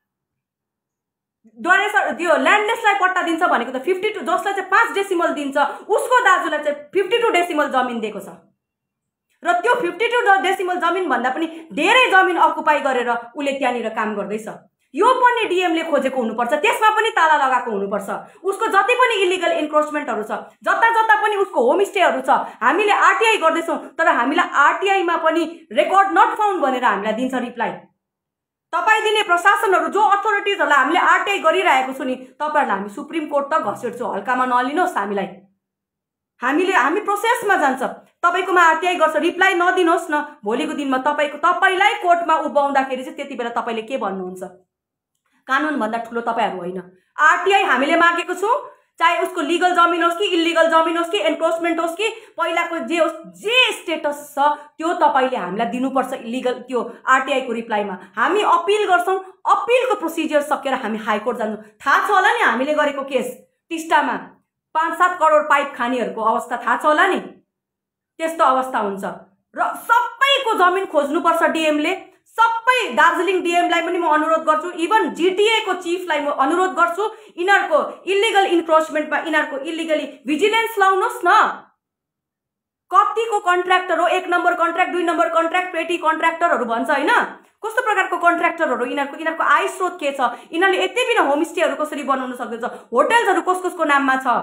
त्यो ल्यान्डलेसलाई पट्टा दिन्छ भनेको त 52, जसलाई चाहिँ 5 डेसिमल दिन्छ उसको दाजुलाई चाहिँ 52 डेसिमल जमिन दिएको छ। र त्यो 52 डेसिमल जमिन भन्दा पनि धेरै जमिन अकुपाई गरेर उसले त्यहाँनिर काम गर्दैछ। यो पनि डीएमले खोजेको हुनुपर्छ, त्यसमा पनि ताला लगाएको हुनुपर्छ। उसको जति पनि इलिगल इन्क्रोचमेन्टहरू छ, जता जता पनि उसको होमस्टेहरू छ, हामीले आरटीआई गर्दैछौँ, तर हामीलाई आरटीआईमा पनि रेकर्ड नट फाउन्ड भनेर हामीलाई दिन्छ रिप्लाई। तपाईँ दिने प्रशासनहरू, जो अथोरिटिजहरूलाई हामीले आरटीआई गरिरहेको छु नि, तपाईहरुलाई हामी सुप्रिम कोर्ट त घसेट्छौँ, हल्कामा नलिनुहोस् हामीलाई। हामी प्रोसेसमा जान्छ, तपाईकोमा आरटीआई गर्छ, रिप्लाई नदिनुहोस् न, भोलिको दिनमा तपाईलाई कोर्टमा उभ्याउँदाखेरि चाहिँ त्यति बेला तपाईले के भन्नुहुन्छ? कानुन भन्दा ठुलो तपाईहरु होइन। आरटीआई हामीले मागेको छौँ, चाहे उसको लिगल जमिन होस् कि इलिगल जमिन होस् कि एन्क्रोचमेन्ट होस् कि पहिलाको जे होस्, जे स्टेटस छ त्यो तपाईले हामीलाई दिनुपर्छ। इलिगल त्यो आरटीआई को रिप्लाईमा हामी अपिल गर्छौं, अपिलको प्रोसिजर सकेर हामी हाईकोर्ट जान्छौं। थाहा छ होला नि हामीले गरेको केस टिस्टामा 5-7 करोड पाइप खानीहरुको अवस्था थाहा छ होला नि, त्यस्तो अवस्था हुन्छ। र सबैको जमिन खोज्नुपर्छ डीएमले, सबै दार्जिलिङ डीएमलाई पनि म अनुरोध गर्छु, इभन जीटीए को चीफलाई म अनुरोध गर्छु, इनरको इलिगल इन्क्रोचमेन्टमा इनरको इलिगली भिजिलेन्स लाउनुहोस् न। कतिको कन्ट्र्याक्टर हो, 1 नम्बर कन्ट्र्याक्ट, 2 नम्बर कन्ट्र्याक्ट, पेटी कन्ट्र्याक्टरहरू भन्छ हैन, कस्तो प्रकारको कन्ट्र्याक्टरहरू, इनरको आय स्रोत के छ, इनरले यति बिना होमस्टेहरू कसरी बनाउन सक्दैछ, होटल्सहरू कसको नाममा छ,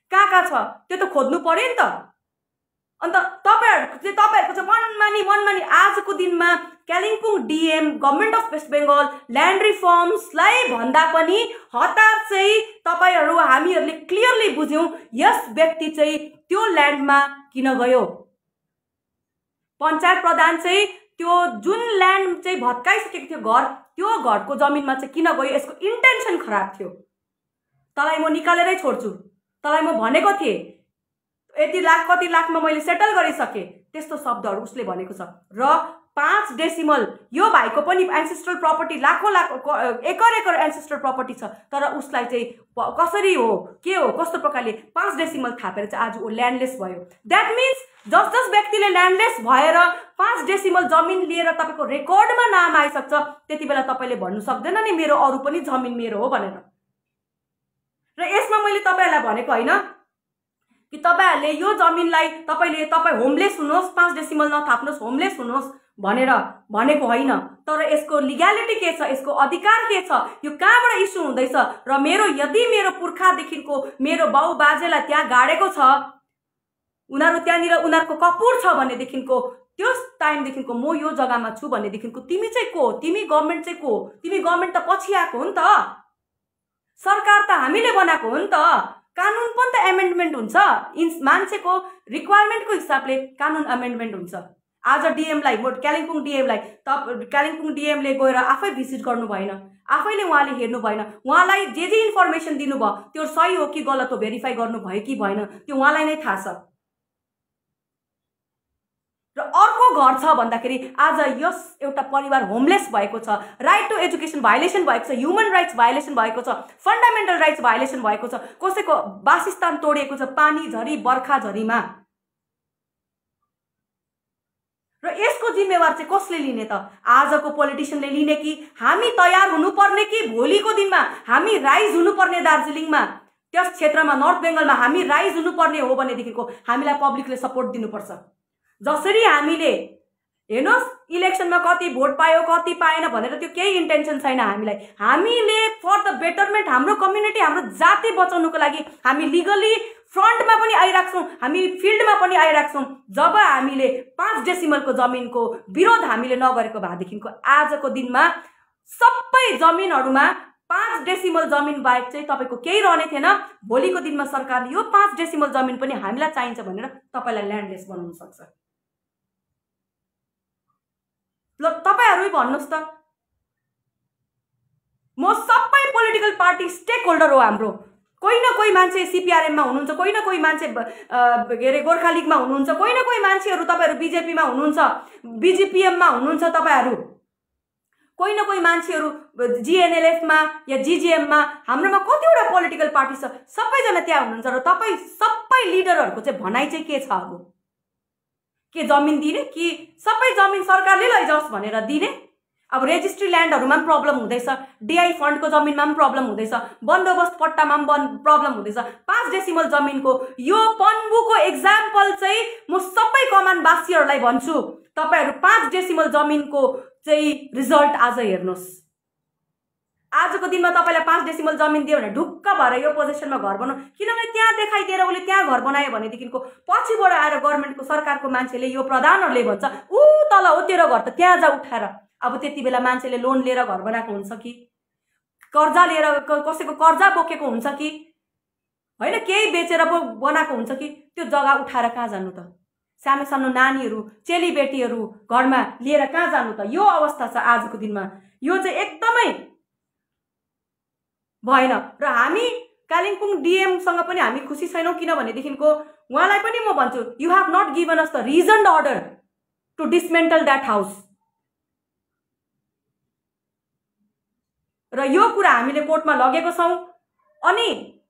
कहाँ छ त्यो त खोज्नु पर्यो नि त। अन्त तपाईहरुको चाहिँ मनमानी आजको दिनमा Kalimpong DM government of West Bengal land रिफर्म्सलाई भन्दा पनि हतार चाहिँ तपाईहरु हामीहरुले क्लियरली बुझ्यौं यस व्यक्ति चाहिँ त्यो ल्यान्डमा किन गयो। पञ्चायत प्रधान चाहिँ त्यो जुन ल्यान्ड चाहिँ भत्काइसकेको थियो घर त्यो घरको जमिनमा चाहिँ किन गयो यसको इन्टेन्सन खराब थियो। तलाई म निकालेरै छोड्छु, तलाई म भनेको थिएँ यति लाख कति लाखमा मैले सेटल गरिसके त्यस्तो शब्दहरु उसले भनेको छ। र 5 डेसिमल यो भाइको पनि एन्सेस्ट्रल प्रपर्टी लाखौं लाख एकर एन्सेस्ट्रल प्रपर्टी छ तर उसलाई चाहिँ कसरी हो के हो कस्तो प्रकारले 5 डेसिमल थापेर चाहिँ आज उ ल्यान्डलेस भयो। दैट मीन्स जस व्यक्तिले ल्यान्डलेस भएर 5 डेसिमल जमिन लिएर तपाईको रेकर्डमा नाम आइसक्छ त्यतिबेला तपाईले भन्नु सक्दैन नि मेरो अरु पनि जमिन मेरो हो भनेर। र यसमा मैले तपाईहरुलाई भनेको हैन कि तपाईहरुले यो जमिनलाई तपाई होमलेस हुनुहोस् 5 डेसिमल नथाप्नुहोस् होमलेस हुनुहोस् भनेर भनेको हैन। तर यसको लिग्यालिटी के छ यसको अधिकार के छ यो कहाँबाट इस्यु हुँदैछ र यदि मेरो पुर्खादेखिको मेरो बाउ बाजेलाई त्यहाँ गाडेको छ उनीहरु त्यहाँनिर उनीहरुको कपुर छ भनेदेखिको त्यस टाइमदेखिको म यो जग्गामा छु भनेदेखिको तिमी चाहिँ को तिमी गभर्नमेन्ट चाहिँ को तिमी गभर्नमेन्ट त पछि आएको हो नि त सरकार त हामीले बनाएको हो नि त कानुन पनि त एमेन्डमेन्ट हुन्छ मान्छेको रिक्वायरमेन्टको हिसाबले कानुन एमेन्डमेन्ट हुन्छ। आज डिएमलाई कालिम्पोङ डिएमले गएर आफै भिजिट गर्नु भएन आफैले उहाँले हेर्नु भएन उहाँलाई जे इन्फर्मेसन दिनुभयो त्यो सही हो कि गलत हो भेरिफाई गर्नु भयो कि भएन त्यो उहाँलाई नै थाहा छ। र अर्को घर छ भन्दाखेरि आज यस एउटा परिवार होमलेस भएको छ राइट टु एजुकेसन भायोलेसन भएको छ ह्युमन राइट्स भायोलेसन भएको छ फन्डामेन्टल राइट्स भायोलेसन भएको छ कसैको वासस्थान तोडिएको छ पानी झरी बर्खा झरीमा। र यसको जिम्मेवार चाहिँ कसले लिने त आजको पोलिटिशियनले लिने कि हामी तयार हुनुपर्ने कि भोलिको दिनमा हामी राइज हुनुपर्ने दार्जिलिङमा त्यस क्षेत्रमा नर्थ बेंगलमा हामी राइज हुनुपर्ने हो भनेदेखिको हामीलाई पब्लिकले सपोर्ट दिनुपर्छ। जसरी हामीले हेर्नुस् इलेक्सनमा कति भोट पायो कति पाएन भनेर त्यो केही इन्टेन्सन छैन हामीलाई हामीले फर द बेटरमेन्ट हाम्रो कम्युनिटी हाम्रो जाति बचाउनको लागि हामी लिगली फ्रन्टमा पनि आइराख्छौं हामी फिल्डमा पनि आइराख्छौं। जब हामीले 5 डेसिमलको जमिनको विरोध हामीले नगरेको भएदेखिको आजको दिनमा सबै जमिनहरुमा 5 डेसिमल जमिन बाहेक चाहिँ तपाईको केही रहने थिएन। भोलिको दिनमा सरकारले यो 5 डेसिमल जमिन पनि हामीलाई चाहिन्छ भनेर तपाईलाई ल्यान्डलेस बनाउन सक्छ। ल तपाईहरुै भन्नुस् त म सबै पोलिटिकल पार्टी स्टेक होल्डर हो हाम्रो कोही न कोही मान्छे सीपीआरएम मा हुनुहुन्छ कोही न कोही मान्छे गोर्खा लीग मा हुनुहुन्छ कोही न कोही मान्छेहरु तपाईहरु बीजेपी मा हुनुहुन्छ बीजेपीएम मा हुनुहुन्छ तपाईहरु कोही न कोही मान्छेहरु जीएनएलएफ मा या जीजीएम मा हाम्रोमा कतिवटा पोलिटिकल पार्टी छ सबैजना त्यहाँ हुनुहुन्छ र तपाई सबै लिडरहरुको चाहिँ भनाइ चाहिँ के छ अब के जमिन दिने कि सबै जमिन सरकारले लैजाओस् भनेर दिने। अब रेजिस्ट्री ल्यान्डहरुमा पनि प्रब्लम हुँदैछ डीआई फन्डको जमिनमा पनि प्रब्लम हुँदैछ बन्दोबस्त पट्टामा पनि प्रब्लम हुँदैछ 5 डेसिमल जमिनको यो पन्बुको एक्जाम्पल चाहिँ म सबै कमानवासीहरुलाई भन्छु तपाईहरु 5 डेसिमल जमिनको चाहिँ रिजल्ट आज हेर्नुस्। आजको दिनमा तपाईलाई 5 डेसिमल जमिन दियो भने ढुक्क भएर यो पोजिसनमा घर बनाऊ किनभने त्यहाँ देखाइदिएर उले त्यहाँ घर बनायो भनेदेखिको पछिबाट आएर गभर्नमेन्टको सरकारको मान्छेले यो प्रधानहरुले भन्छ उ तल हो तेरो घर त त्यहाँ जा उठाएर। अब त्यतिबेला मान्छेले लोन लिएर घर बनाएको हुन्छ कि कर्जा लिएर कसैको कर्जा बोकेको हुन्छ कि हैन केही बेचेर पो बनाएको हुन्छ कि त्यो जग्गा उठाएर कहाँ जानु त सानो सानो नानीहरु चेलीबेटीहरु घरमा लिएर कहाँ जानु त यो अवस्था छ आजको दिनमा। यो चाहिँ एकदमै भएन र हामी कालिम्पोङ डीएम सँग पनि हामी खुसी छैनौं किनभनेदेखिको उहाँलाई पनि म भन्छु you have not given us the reasoned order to dismantle that house र यो कुरा हामीले कोर्टमा लगेको छौं। अनि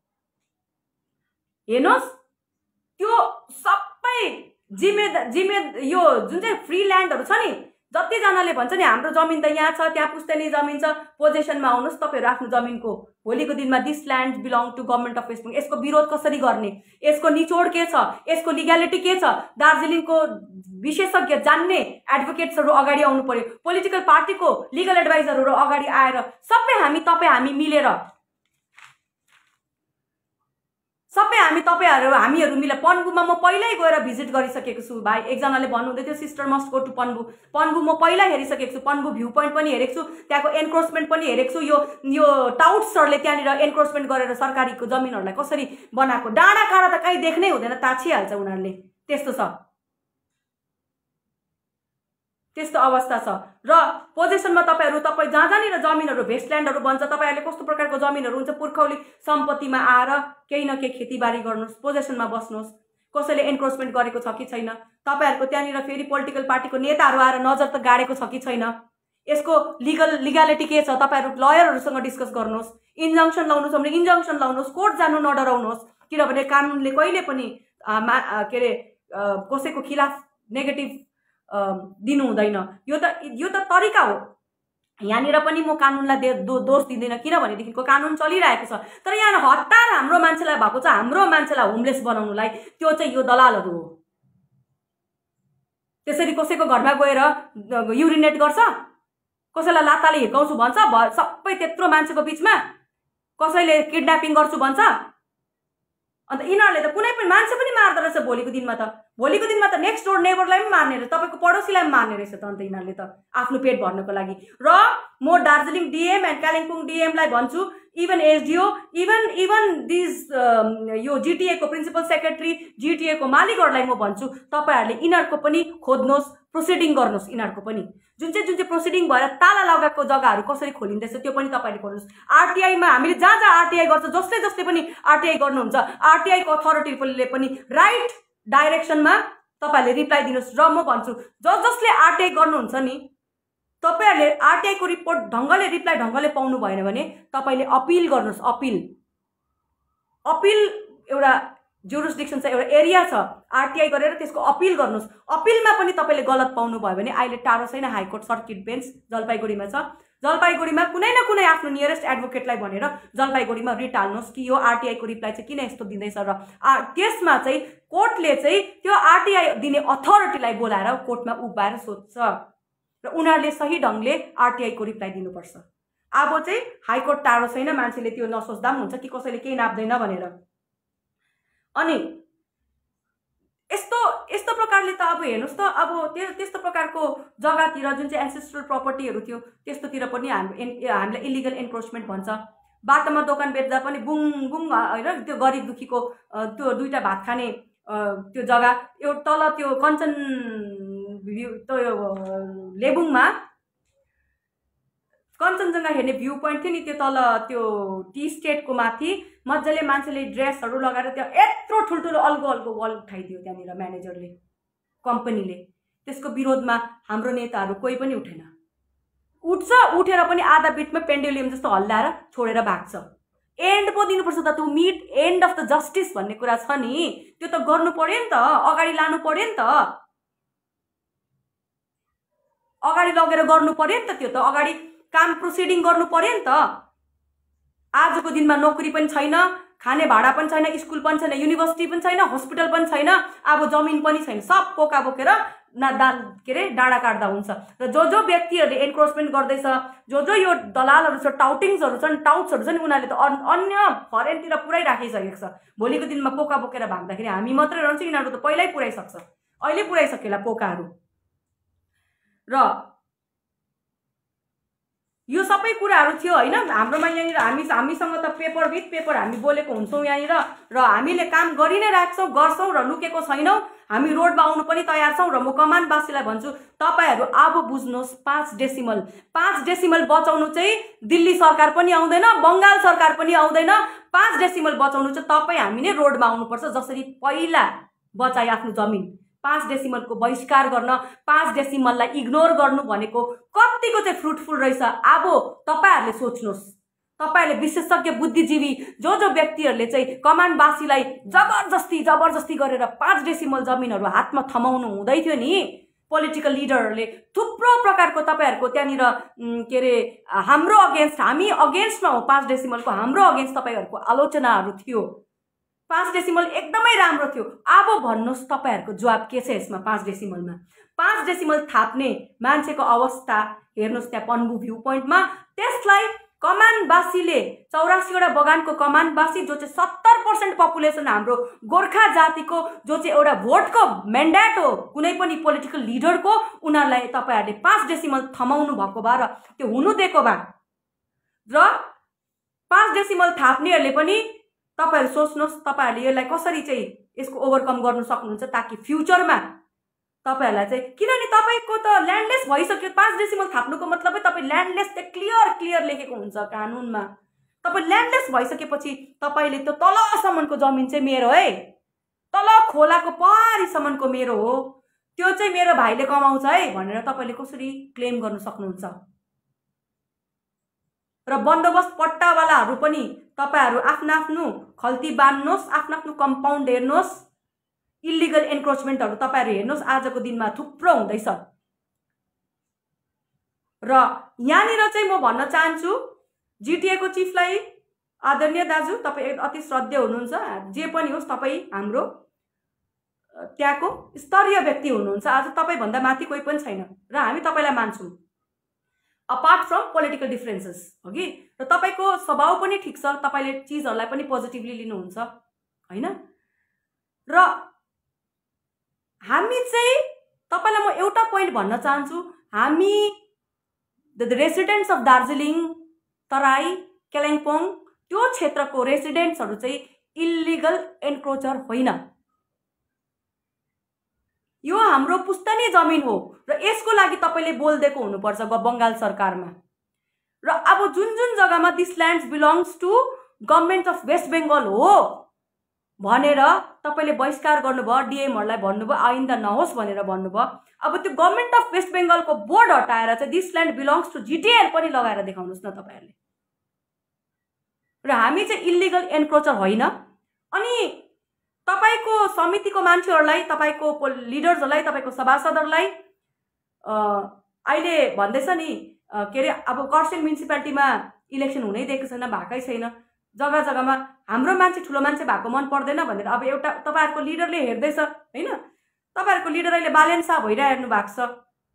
हेर्नुस् त्यो सबै यो जुन चाहिँ फ्री ल्यान्डहरु छ नि जति जनाले भन्छ नि हाम्रो जमिन त यहाँ छ त्यहाँ पुस्तैनी जमिन छ पोजिसनमा आउनुस् तपाईहरु आफ्नो जमिनको भोलिको दिनमा this land belong to government of West Bengal यसको विरोध कसरी गर्ने यसको निचोड के छ यसको लिग्यालिटी के छ दार्जिलिङको विशेषज्ञ जान्ने एडभोकेट्सहरु अगाडि आउनु पर्यो पोलिटिकल पार्टीको लिगल एडभाइजरहरु अगाडि आएर सबै हामी मिलेर सबै हामीहरू मिलेर पन्बुमा म पहिल्यै गएर भिजिट गरिसकेको छु भाइ। एकजनाले भन्नुहुँदै थियो सिस्टर मस्ट गो टु पन्बु। पन्बु म पहिल्यै हेरिसकेको छु। पन्बु भ्यू पोइन्ट पनि हेरेको छु, त्यहाँको एन्क्रोचमेन्ट पनि हेरेको छु। यो टाउट्सहरूले त्यहाँनिर एन्क्रोचमेन्ट गरेर सरकारीको जमिनहरूलाई कसरी बनाएको, डाँडा काँडा त कहीँ देख्नै हुँदैन, ताछिहाल्छ उनीहरूले। त्यस्तो अवस्था छ। र पोजिसनमा तपाईँ जहाँनिर जमिनहरू भेस्टल्यान्डहरू बन्छ, तपाईँहरूले कस्तो प्रकारको जमिनहरू हुन्छ, पुर्खौली सम्पत्तिमा आएर केही न केही खेतीबारी गर्नुहोस्, पोजिसनमा बस्नुहोस्। कसैले एन्क्रोचमेन्ट गरेको छ कि छैन, तपाईँहरूको त्यहाँनिर फेरि पोलिटिकल पार्टीको नेताहरू आएर नजर त गाडेको छ कि छैन, यसको लिगालिटी के छ, तपाईँहरू लयरहरूसँग डिस्कस गर्नुहोस्। इन्जङ्सन लाउनु छ भने इन्जङ्सन लाउनुहोस्, कोर्ट जानु नडराउनुहोस्। किनभने कानुनले कहिले पनि के अरे कसैको खिलाफ नेगेटिभ दिनु हुँदैन। यो त तरिका हो। यहाँनिर पनि म कानुनलाई दोष दिँदैन, किनभनेदेखिको कानुन चलिरहेको छ। तर यहाँ हतार हाम्रो मान्छेलाई भएको छ, हाम्रो मान्छेलाई होमलेस बनाउनुलाई। त्यो चाहिँ यो दलालहरू हो। त्यसरी कसैको घरमा गएर युरिनेट गर्छ, कसैलाई लात्ताले हिर्काउँछु भन्छ, सबै त्यत्रो मान्छेको बिचमा कसैले किडन्यापिङ गर्छु भन्छ। अन्त यिनीहरूले त कुनै पनि मान्छे पनि मार्दो रहेछ भोलिको दिनमा त नेक्स्ट डोर नेबरलाई पनि मार्ने रहेछ, तपाईँको पडोसीलाई पनि मार्ने रहेछ त। अन्त यिनीहरूले त आफ्नो पेट भर्नको लागि। र म दार्जिलिङ डिएम एन्ड कालिम्पोङ डिएमलाई भन्छु, इभन एसडिओ, इभन दिस यो जिटिएको प्रिन्सिपल सेक्रेटरी, जिटिएको मालिकहरूलाई म भन्छु, तपाईँहरूले यिनीहरूको पनि खोज्नुहोस्, प्रोसिडिङ गर्नुहोस्। यिनीहरूको पनि जुन चाहिँ प्रोसिडिङ भएर ताला लगाएको जग्गाहरू कसरी खोलिँदैछ त्यो पनि तपाईँले खोल्नुहोस्। आरटिआईमा हामीले जहाँ आरटिआई गर्छ, जसले पनि आरटिआई गर्नुहुन्छ, आरटिआईको अथोरिटीले पनि राइट डाइरेक्सनमा तपाईँहरूले रिप्लाई दिनुहोस्। र म भन्छु जसले आरटिआई गर्नुहुन्छ नि, तपाईँहरूले आरटिआईको रिपोर्ट रिप्लाई ढङ्गले पाउनु भएन भने तपाईँले अपिल गर्नुहोस्। अपिल एउटा जुरिस्डिक्सन छ, एउटा एरिया छ, आरटिआई गरेर त्यसको अपिल गर्नुहोस्। अपिलमा पनि तपाईँले गलत पाउनु भयो भने अहिले टाढो छैन हाइकोर्ट सर्किट बेन्च जलपाइगुडीमा छ। जलपाइगुडीमा कुनै न कुनै आफ्नो नियरेस्ट एडभोकेटलाई भनेर जलपाइगुडीमा रिट हाल्नुहोस् कि यो आरटिआईको रिप्लाई चाहिँ किन यस्तो दिँदैछ। र त्यसमा चाहिँ कोर्टले चाहिँ त्यो आरटिआई दिने अथोरिटीलाई बोलाएर कोर्टमा उभाएर सोध्छ र उनीहरूले सही ढङ्गले आरटिआईको रिप्लाई दिनुपर्छ। अब चाहिँ हाइकोर्ट टाढो छैन, मान्छेले त्यो नसोच्दा पनि हुन्छ कि कसैले केही नाप्दैन भनेर। अनि यस्तो प्रकारले त अब हेर्नुहोस् त, अब त्यस्तो प्रकारको जग्गातिर जुन चाहिँ एन्सेस्ट्रल प्रपर्टीहरू थियो त्यस्तोतिर पनि हामीलाई इलिगल एन्क्रोचमेन्ट भन्छ। बाटोमा दोकान बेच्दा पनि बुङ बुङ होइन, त्यो गरिब दुखीको त्यो दुईवटा भात खाने त्यो जग्गा, एउटा तल त्यो कञ्चन त्यो लेबुङमा कञ्चनजङ्घा हेर्ने भ्यू पोइन्ट थियो नि, त्यो तल त्यो टी स्टेटको माथि मजाले मान्छेले ड्रेसहरू लगाएर त्यो यत्रो ठुल्ठुलो अल्गो वाल उठाइदियो त्यहाँनिर म्यानेजरले, कम्पनीले। त्यसको विरोधमा हाम्रो नेताहरू कोही पनि उठेर पनि आधा बिटमा पेन्डुलम जस्तो हल्लाएर छोडेर भाग्छ। एन्ड पो दिनुपर्छ त, त्यो meet end of the justice भन्ने कुरा छ नि, त्यो त गर्नु पर्यो नि त, अगाडि लानु पर्यो नि त, अगाडि लगेर गर्नु पर्यो नि त, त्यो त अगाडि काम प्रोसिडिङ गर्नु पर्यो नि त। आजको दिनमा नोकरी पनि छैन, खाने भाडा पनि छैन, स्कुल पनि छैन, युनिभर्सिटी पनि छैन, हस्पिटल पनि छैन, अब जमिन पनि छैन, सब पोका बोकेर डाँडा काट्दा हुन्छ। र जो व्यक्तिहरूले एन्क्रोचमेन्ट गर्दैछ, जो यो दलालहरू छ, टाउट्सहरू छन्, उनीहरूले त अन्य फरेनतिर पुरै राखिसकेको छ। भोलिको दिनमा पोका बोकेर भाग्दाखेरि हामी मात्रै रहन्छ, यिनीहरू त पहिल्यै पुऱ्याइसक्छ, अहिले पुऱ्याइसकेला पोकाहरू। र यो सबै कुराहरू थियो होइन हाम्रोमा। यहाँनिर हामीसँग त पेपर विथ पेपर हामी बोलेको हुन्छौँ यहाँनिर, र हामीले काम गरि नै राख्छौँ, गर्छौँ र लुकेको छैनौँ। हामी रोडमा आउनु पनि तयार छौँ। र म कमानवासीलाई भन्छु, तपाईँहरू अब बुझ्नुहोस्, 5 डेसिमल बचाउनु चाहिँ दिल्ली सरकार पनि आउँदैन, बङ्गाल सरकार पनि आउँदैन। 5 डेसिमल बचाउनु चाहिँ तपाईँ हामी नै रोडमा आउनुपर्छ। जसरी पहिला बचाए आफ्नो जमिन, 5 डेसिमलको बहिष्कार गर्न, 5 डेसिमललाई इग्नोर गर्नु भनेको कतिको चाहिँ फ्रुटफुल रहेछ। अब तपाईँहरूले सोच्नुहोस्, तपाईँहरूले विशेषज्ञ बुद्धिजीवी जो व्यक्तिहरूले चाहिँ कमानवासीलाई जबरजस्ती गरेर 5 डेसिमल जमिनहरू हातमा थमाउनु हुँदै थियो नि, पोलिटिकल लिडरहरूले थुप्रो प्रकारको तपाईँहरूको त्यहाँनिर के अरे हाम्रो अगेन्स्ट, हामी अगेन्स्टमा हो 5 डेसिमलको, हाम्रो अगेन्स्ट तपाईँहरूको आलोचनाहरू थियो। 5 डेसिमल एकदमै राम्रो थियो। अब भन्नुहोस् तपाईँहरूको जवाब के छ यसमा? 5 डेसिमलमा 5 डेसिमल थाप्ने मान्छेको अवस्था हेर्नुहोस् त्यहाँ पन्बु भ्यू पोइन्टमा। त्यसलाई कमानवासीले 84 वटा बगानको कमानवासी जो चाहिँ 70% पपुलेसन हाम्रो गोर्खा जातिको जो चाहिँ एउटा भोटको म्यान्डेट हो कुनै पनि पोलिटिकल लिडरको, उनीहरूलाई तपाईहरुले 5 डेसिमल थमाउनु भएको भए र त्यो हुनु दिएको भए र 5 डेसिमल थाप्नेहरूले पनि तपाईहरु सोच्नुहोस् तपाईहरुले यसलाई कसरी चाहिँ यसको ओभरकम गर्न सक्नुहुन्छ ताकि फ्युचरमा तपाईहरुलाई चाहिँ, किनभने तपाईको त ल्यान्डलेस भइसक्यो। 5 डेसिमल थाप्नुको मतलबै तपाई ल्यान्डलेस त क्लियर लेखेको हुन्छ कानुनमा। तपाई ल्यान्डलेस भइसकेपछि तपाईले त तलसम्मको जमिन चाहिँ मेरो है, तल खोलाको पारीसम्मको मेरो हो, त्यो चाहिँ मेरो भाइले कमाउँछ है भनेर तपाईले कसरी क्लेम गर्न सक्नुहुन्छ? र बन्दोबस्त पट्टावालाहरु पनि तपाईहरु आफ्नो खल्ती बान्नुहोस्, आफ्नो कम्पाउन्ड हेर्नुहोस्, इल्लिगल एन्क्रोचमेन्टहरु तपाईहरु हेर्नुहोस् आजको दिनमा थुप्रो हुँदैछ। र यहाँनिर चाहिँ म भन्न चाहन्छु जिटिए को चिफलाई, आदरणीय दाजु तपाई अति श्रद्धेय हुनुहुन्छ, जे पनि होस् तपाई हाम्रो त्यहाँको स्तरीय व्यक्ति हुनुहुन्छ, आज तपाई भन्दा माथि कोही पनि छैन र हामी तपाईलाई मान्छौं अपार्ट फ्रम पोलिटिकल डिफरेन्सेस हो कि। र तपाईको स्वभाव पनि ठीक छ, तपाईले चीजहरुलाई पनि पोजिटिभली लिनुहुन्छ हैन। र हामी चाहिँ तपाईलाई म एउटा पोइन्ट भन्न चाहन्छु, हामी the residents of Darjeeling, Terai, Kalimpong त्यो क्षेत्रको रेसिडेन्ट्सहरु चाहिँ इल्लिगल एन्क्रोचर होइन। यो हाम्रो पुस्तानी जमिन हो र यसको लागि तपाईले बोल्देको हुनुपर्छ बंगाल सरकारमा। र अब जुन जग्गामा this lands belongs to government of West Bengal हो भनेर तपाईले बहिष्कार गर्नुभयो, डीएमहरुलाई भन्नुभयो आइन्दा नहोस् भनेर भन्नुभयो। अब त्यो गभर्नमेन्ट अफ वेस्ट बेंगलको बोर्ड हटाएर चाहिँ this land belongs to GTL पनि लगाएर देखाउनुस् न तपाईहरुले। र हामी चाहिँ इल्लिगल एन्क्रोचर होइन। अनि तपाईको समितिको मान्छेहरुलाई, तपाईको लिडर्सहरुलाई, तपाईको सभासदहरुलाई अहिले भन्दैछ नि के रे अब कर्सियङ म्युनिसिपालिटीमा इलेक्सन हुनै दिएको छैन, भएकै छैन, जग्गा जग्गामा हाम्रो मान्छे ठुलो मान्छे भएको मन पर्दैन भनेर अब एउटा तपाईहरुको लिडरले हेर्दैछ हैन। तपाईहरुको लिडर अहिले बालेन्सा भइरहेनु भएको छ,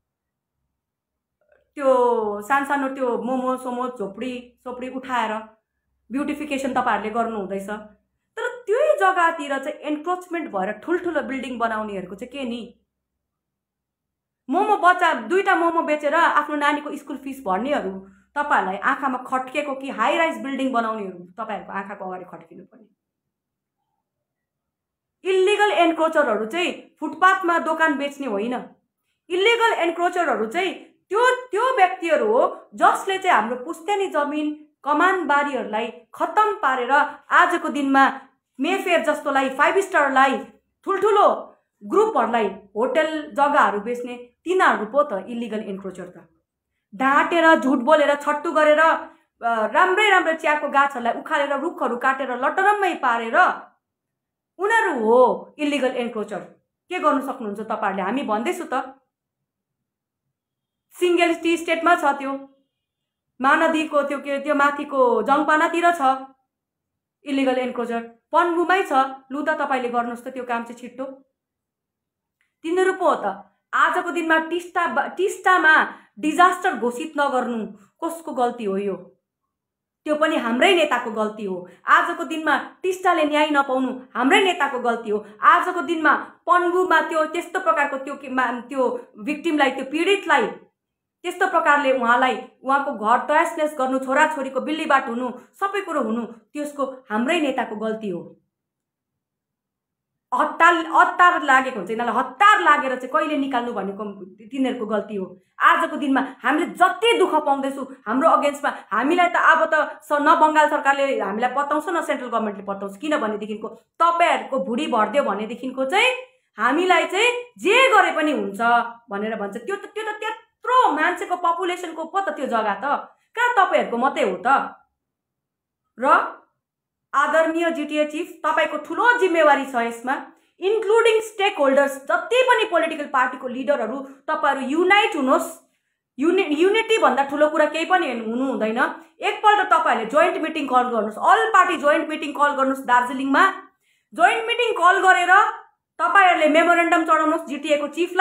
त्यो सानो त्यो मोमो सोमो झोपडी उठाएर ब्युटिफिकेसन तपाईहरुले गर्नु हुँदैछ। तर त्यो जग्गातिर चाहिँ एन्क्रोचमेन्ट भएर ठुलठुलो बिल्डिङ बनाउनेहरुको चाहिँ के नि? मोमो बच्चा 2टा मोमो बेचेर आफ्नो नानीको स्कुल फिस भर्नेहरु तपाईहरुलाई आँखामा खट्केको कि हाई राइज बिल्डिङ बनाउनेहरु तपाईहरुको आँखाको अगाडि खट्किनु पर्ने? इल्लिगल एन्क्रोचरहरु चाहिँ फुटपाथमा दोकान बेच्ने होइन। इल्लिगल एन्क्रोचरहरु चाहिँ त्यो व्यक्तिहरु हो जसले चाहिँ हाम्रो पुस्तानी जमिन कमानबारीहरुलाई खत्तम पारेर आजको दिनमा मेफेयर जस्तोलाई 5 स्टारलाई ठुलठुलो ग्रुपहरुलाई होटल जग्गाहरु बेच्ने तिनीहरु पो त इल्लिगल एन्क्रोचर त। ढाँटेर झुट बोलेर छट्टु गरेर राम्रै चियाको गाछहरुलाई उखालेर रुखहरु काटेर लटरम्मै पारेर उनीहरु हो इल्लिगल एन्क्रोचर। के गर्न सक्नुहुन्छ तपाईहरुले? हामी भन्दैछु त सिंगल टी स्टेटमा छ, त्यो महानदीको त्यो माथिको जङपानातिर छ इल्लिगल एन्क्रोचर, पन्बुमै छ। लु त तपाईले गर्नुस् त त्यो काम चाहिँ छिट्टो। तिनीहरु पो हो त आजको दिनमा टिस्टामा डिजास्टर घोषित नगर्नु कसको गल्ती हो? यो त्यो पनि हाम्रै नेताको गल्ती हो। आजको दिनमा टिस्टाले न्याय नपाउनु हाम्रै नेताको गल्ती हो। आजको दिनमा पन्बुमा त्यो त्यस्तो प्रकारको त्यो भिक्टिमलाई, त्यो पीडितलाई त्यस्तो प्रकारले उहाँको घर तहस गर्नु, छोराछोरीको बिल्लीबाट हुनु, सबै कुरो हुनु त्यसको हाम्रै नेताको गल्ती हो। हतार लागेको हुन्छ, यिनीलाई हतार लागेर चाहिँ कहिले निकाल्नु भनेको तिनीहरुको गल्ती हो। आजको दिनमा हामीले जति दुःख पाउँदैछौँ हाम्रो अगेन्स्टमा, हामीलाई त अब त न बंगाल सरकारले हामीलाई पत्ताउँछ न सेन्ट्रल गभर्नमेन्टले पत्ताउँछ। किनभनेदेखिको तपाईहरुको भुडी भर्दियो भनेदेखिको चाहिँ हामीलाई चाहिँ जे गरे पनि हुन्छ भनेर भन्छ। त्यो त त्यत्रो मान्छेको पपुलेसनको पो त त्यो जग्गा त कहाँ तपाईहरुको मात्रै हो त? र आदरणीय जिटिए चिफ तपाईको ठुलो जिम्मेवारी छ यसमा, इन्क्लुडिङ स्टेक होल्डर्स जति पनि पोलिटिकल पार्टीको लिडरहरु तपाईहरु युनाइट हुनुहोस्। युनिटी भन्दा ठुलो कुरा केही पनि हुनु हुँदैन। एकपल्ट तपाईहरुले जोइन्ट मिटिङ कल गर्नुस्, all party joint meeting call गर्नुस् दार्जिलिङमा। जोइन्ट मिटिङ कल गरेर तपाईहरुले मेमोरेन्डम चढाउनुस् जिटिए को चिफलाई,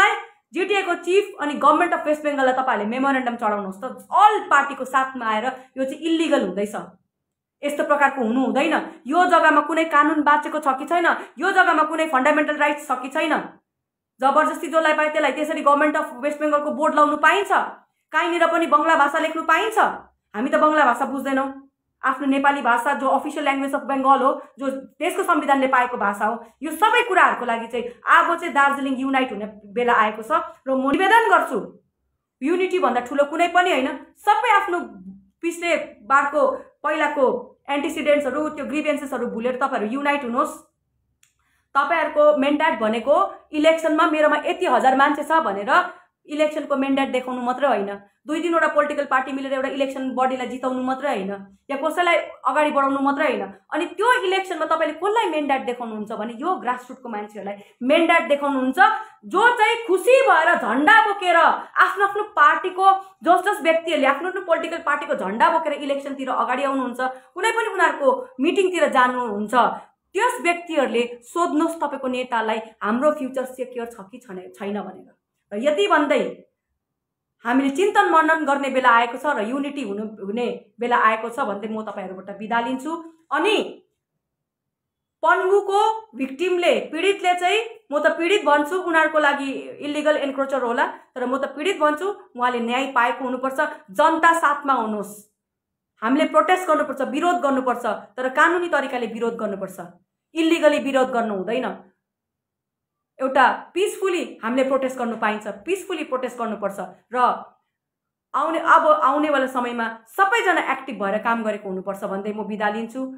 GTA को चिफ अनि गभर्नमेन्ट अफ वेस्ट बेङ्गललाई तपाईँहरूले मेमोरेन्डम चढाउनुहोस् त। अल पार्टीको साथमा आएर यो चाहिँ इल्लिगल हुँदैछ, यस्तो प्रकारको हुनु हुँदैन। यो जग्गामा कुनै कानुन बाँचेको छ कि छैन, यो जग्गामा कुनै फन्डामेन्टल राइट्स छ कि छैन। जबरजस्ती जसलाई पाए त्यसलाई त्यसरी गभर्नमेन्ट अफ वेस्ट बेङ्गलको बोर्ड लाउनु पाइन्छ? कहीँनिर पनि बङ्गला भाषा लेख्नु पाइन्छ? हामी त बङ्गला भाषा बुझ्दैनौँ। आफ्नो नेपाली भाषा जो अफिसियल ल्याङ्ग्वेज अफ बेङ्गल हो, जो देशको संविधानले पाएको भाषा हो, यो सबै कुराहरूको लागि चाहिँ अब चाहिँ दार्जिलिङ युनाइट हुने बेला आएको छ। र म निवेदन गर्छु, युनिटी भन्दा ठुलो कुनै पनि होइन। सबै आफ्नो पिछले बारको पहिलाको एन्टिसिडेन्ट्सहरू, त्यो ग्रिभेन्सेसहरू भुलेर तपाईँहरू युनाइट हुनुहोस्। तपाईँहरूको मेन्डेट भनेको इलेक्सनमा मेरोमा यति हजार मान्छे छ भनेर इलेक्सनको मेन्डेट देखाउनु मात्रै होइन, 2-3वटा पोलिटिकल पार्टी मिलेर एउटा इलेक्सन बडीलाई जिताउनु मात्रै होइन, या कसैलाई अगाडि बढाउनु मात्रै होइन। अनि त्यो इलेक्सनमा तपाईँले कसलाई मेन्डेट देखाउनुहुन्छ भने यो ग्रासरुटको मान्छेहरूलाई मेन्डेट देखाउनुहुन्छ, जो चाहिँ खुसी भएर झन्डा बोकेर आफ्नो आफ्नो पार्टीको जस व्यक्तिहरूले आफ्नो आफ्नो पोलिटिकल पार्टीको झन्डा बोकेर इलेक्सनतिर अगाडि आउनुहुन्छ, कुनै पनि उनीहरूको मिटिङतिर जानुहुन्छ। त्यस व्यक्तिहरूले सोध्नुहोस् तपाईँको नेतालाई हाम्रो फ्युचर सेक्योर छ कि छैन भनेर। र यति भन्दै हामीले चिन्तन मनन गर्ने बेला आएको छ र युनिटी हुने बेला आएको छ भन्दै म तपाईँहरूबाट बिदा लिन्छु। अनि पन्बुको भिक्टिमले, पीडितले चाहिँ, म त पीडित भन्छु, उनीहरूको लागि इल्लिगल एन्क्रोचर होला, तर म त पीडित भन्छु, उहाँले न्याय पाएको हुनुपर्छ। जनता साथमा हुनुहोस्, हामीले प्रोटेस्ट गर्नुपर्छ, विरोध गर्नुपर्छ, तर कानुनी तरिकाले विरोध गर्नुपर्छ, इल्लिगली विरोध गर्नु हुँदैन। एउटा पिसफुली हामीले प्रोटेस्ट गर्नु पाइन्छ, पिसफुली प्रोटेस्ट गर्नुपर्छ। र आउनेवाला समयमा सबैजना एक्टिभ भएर काम गरेको हुनुपर्छ भन्दै म बिदा लिन्छु।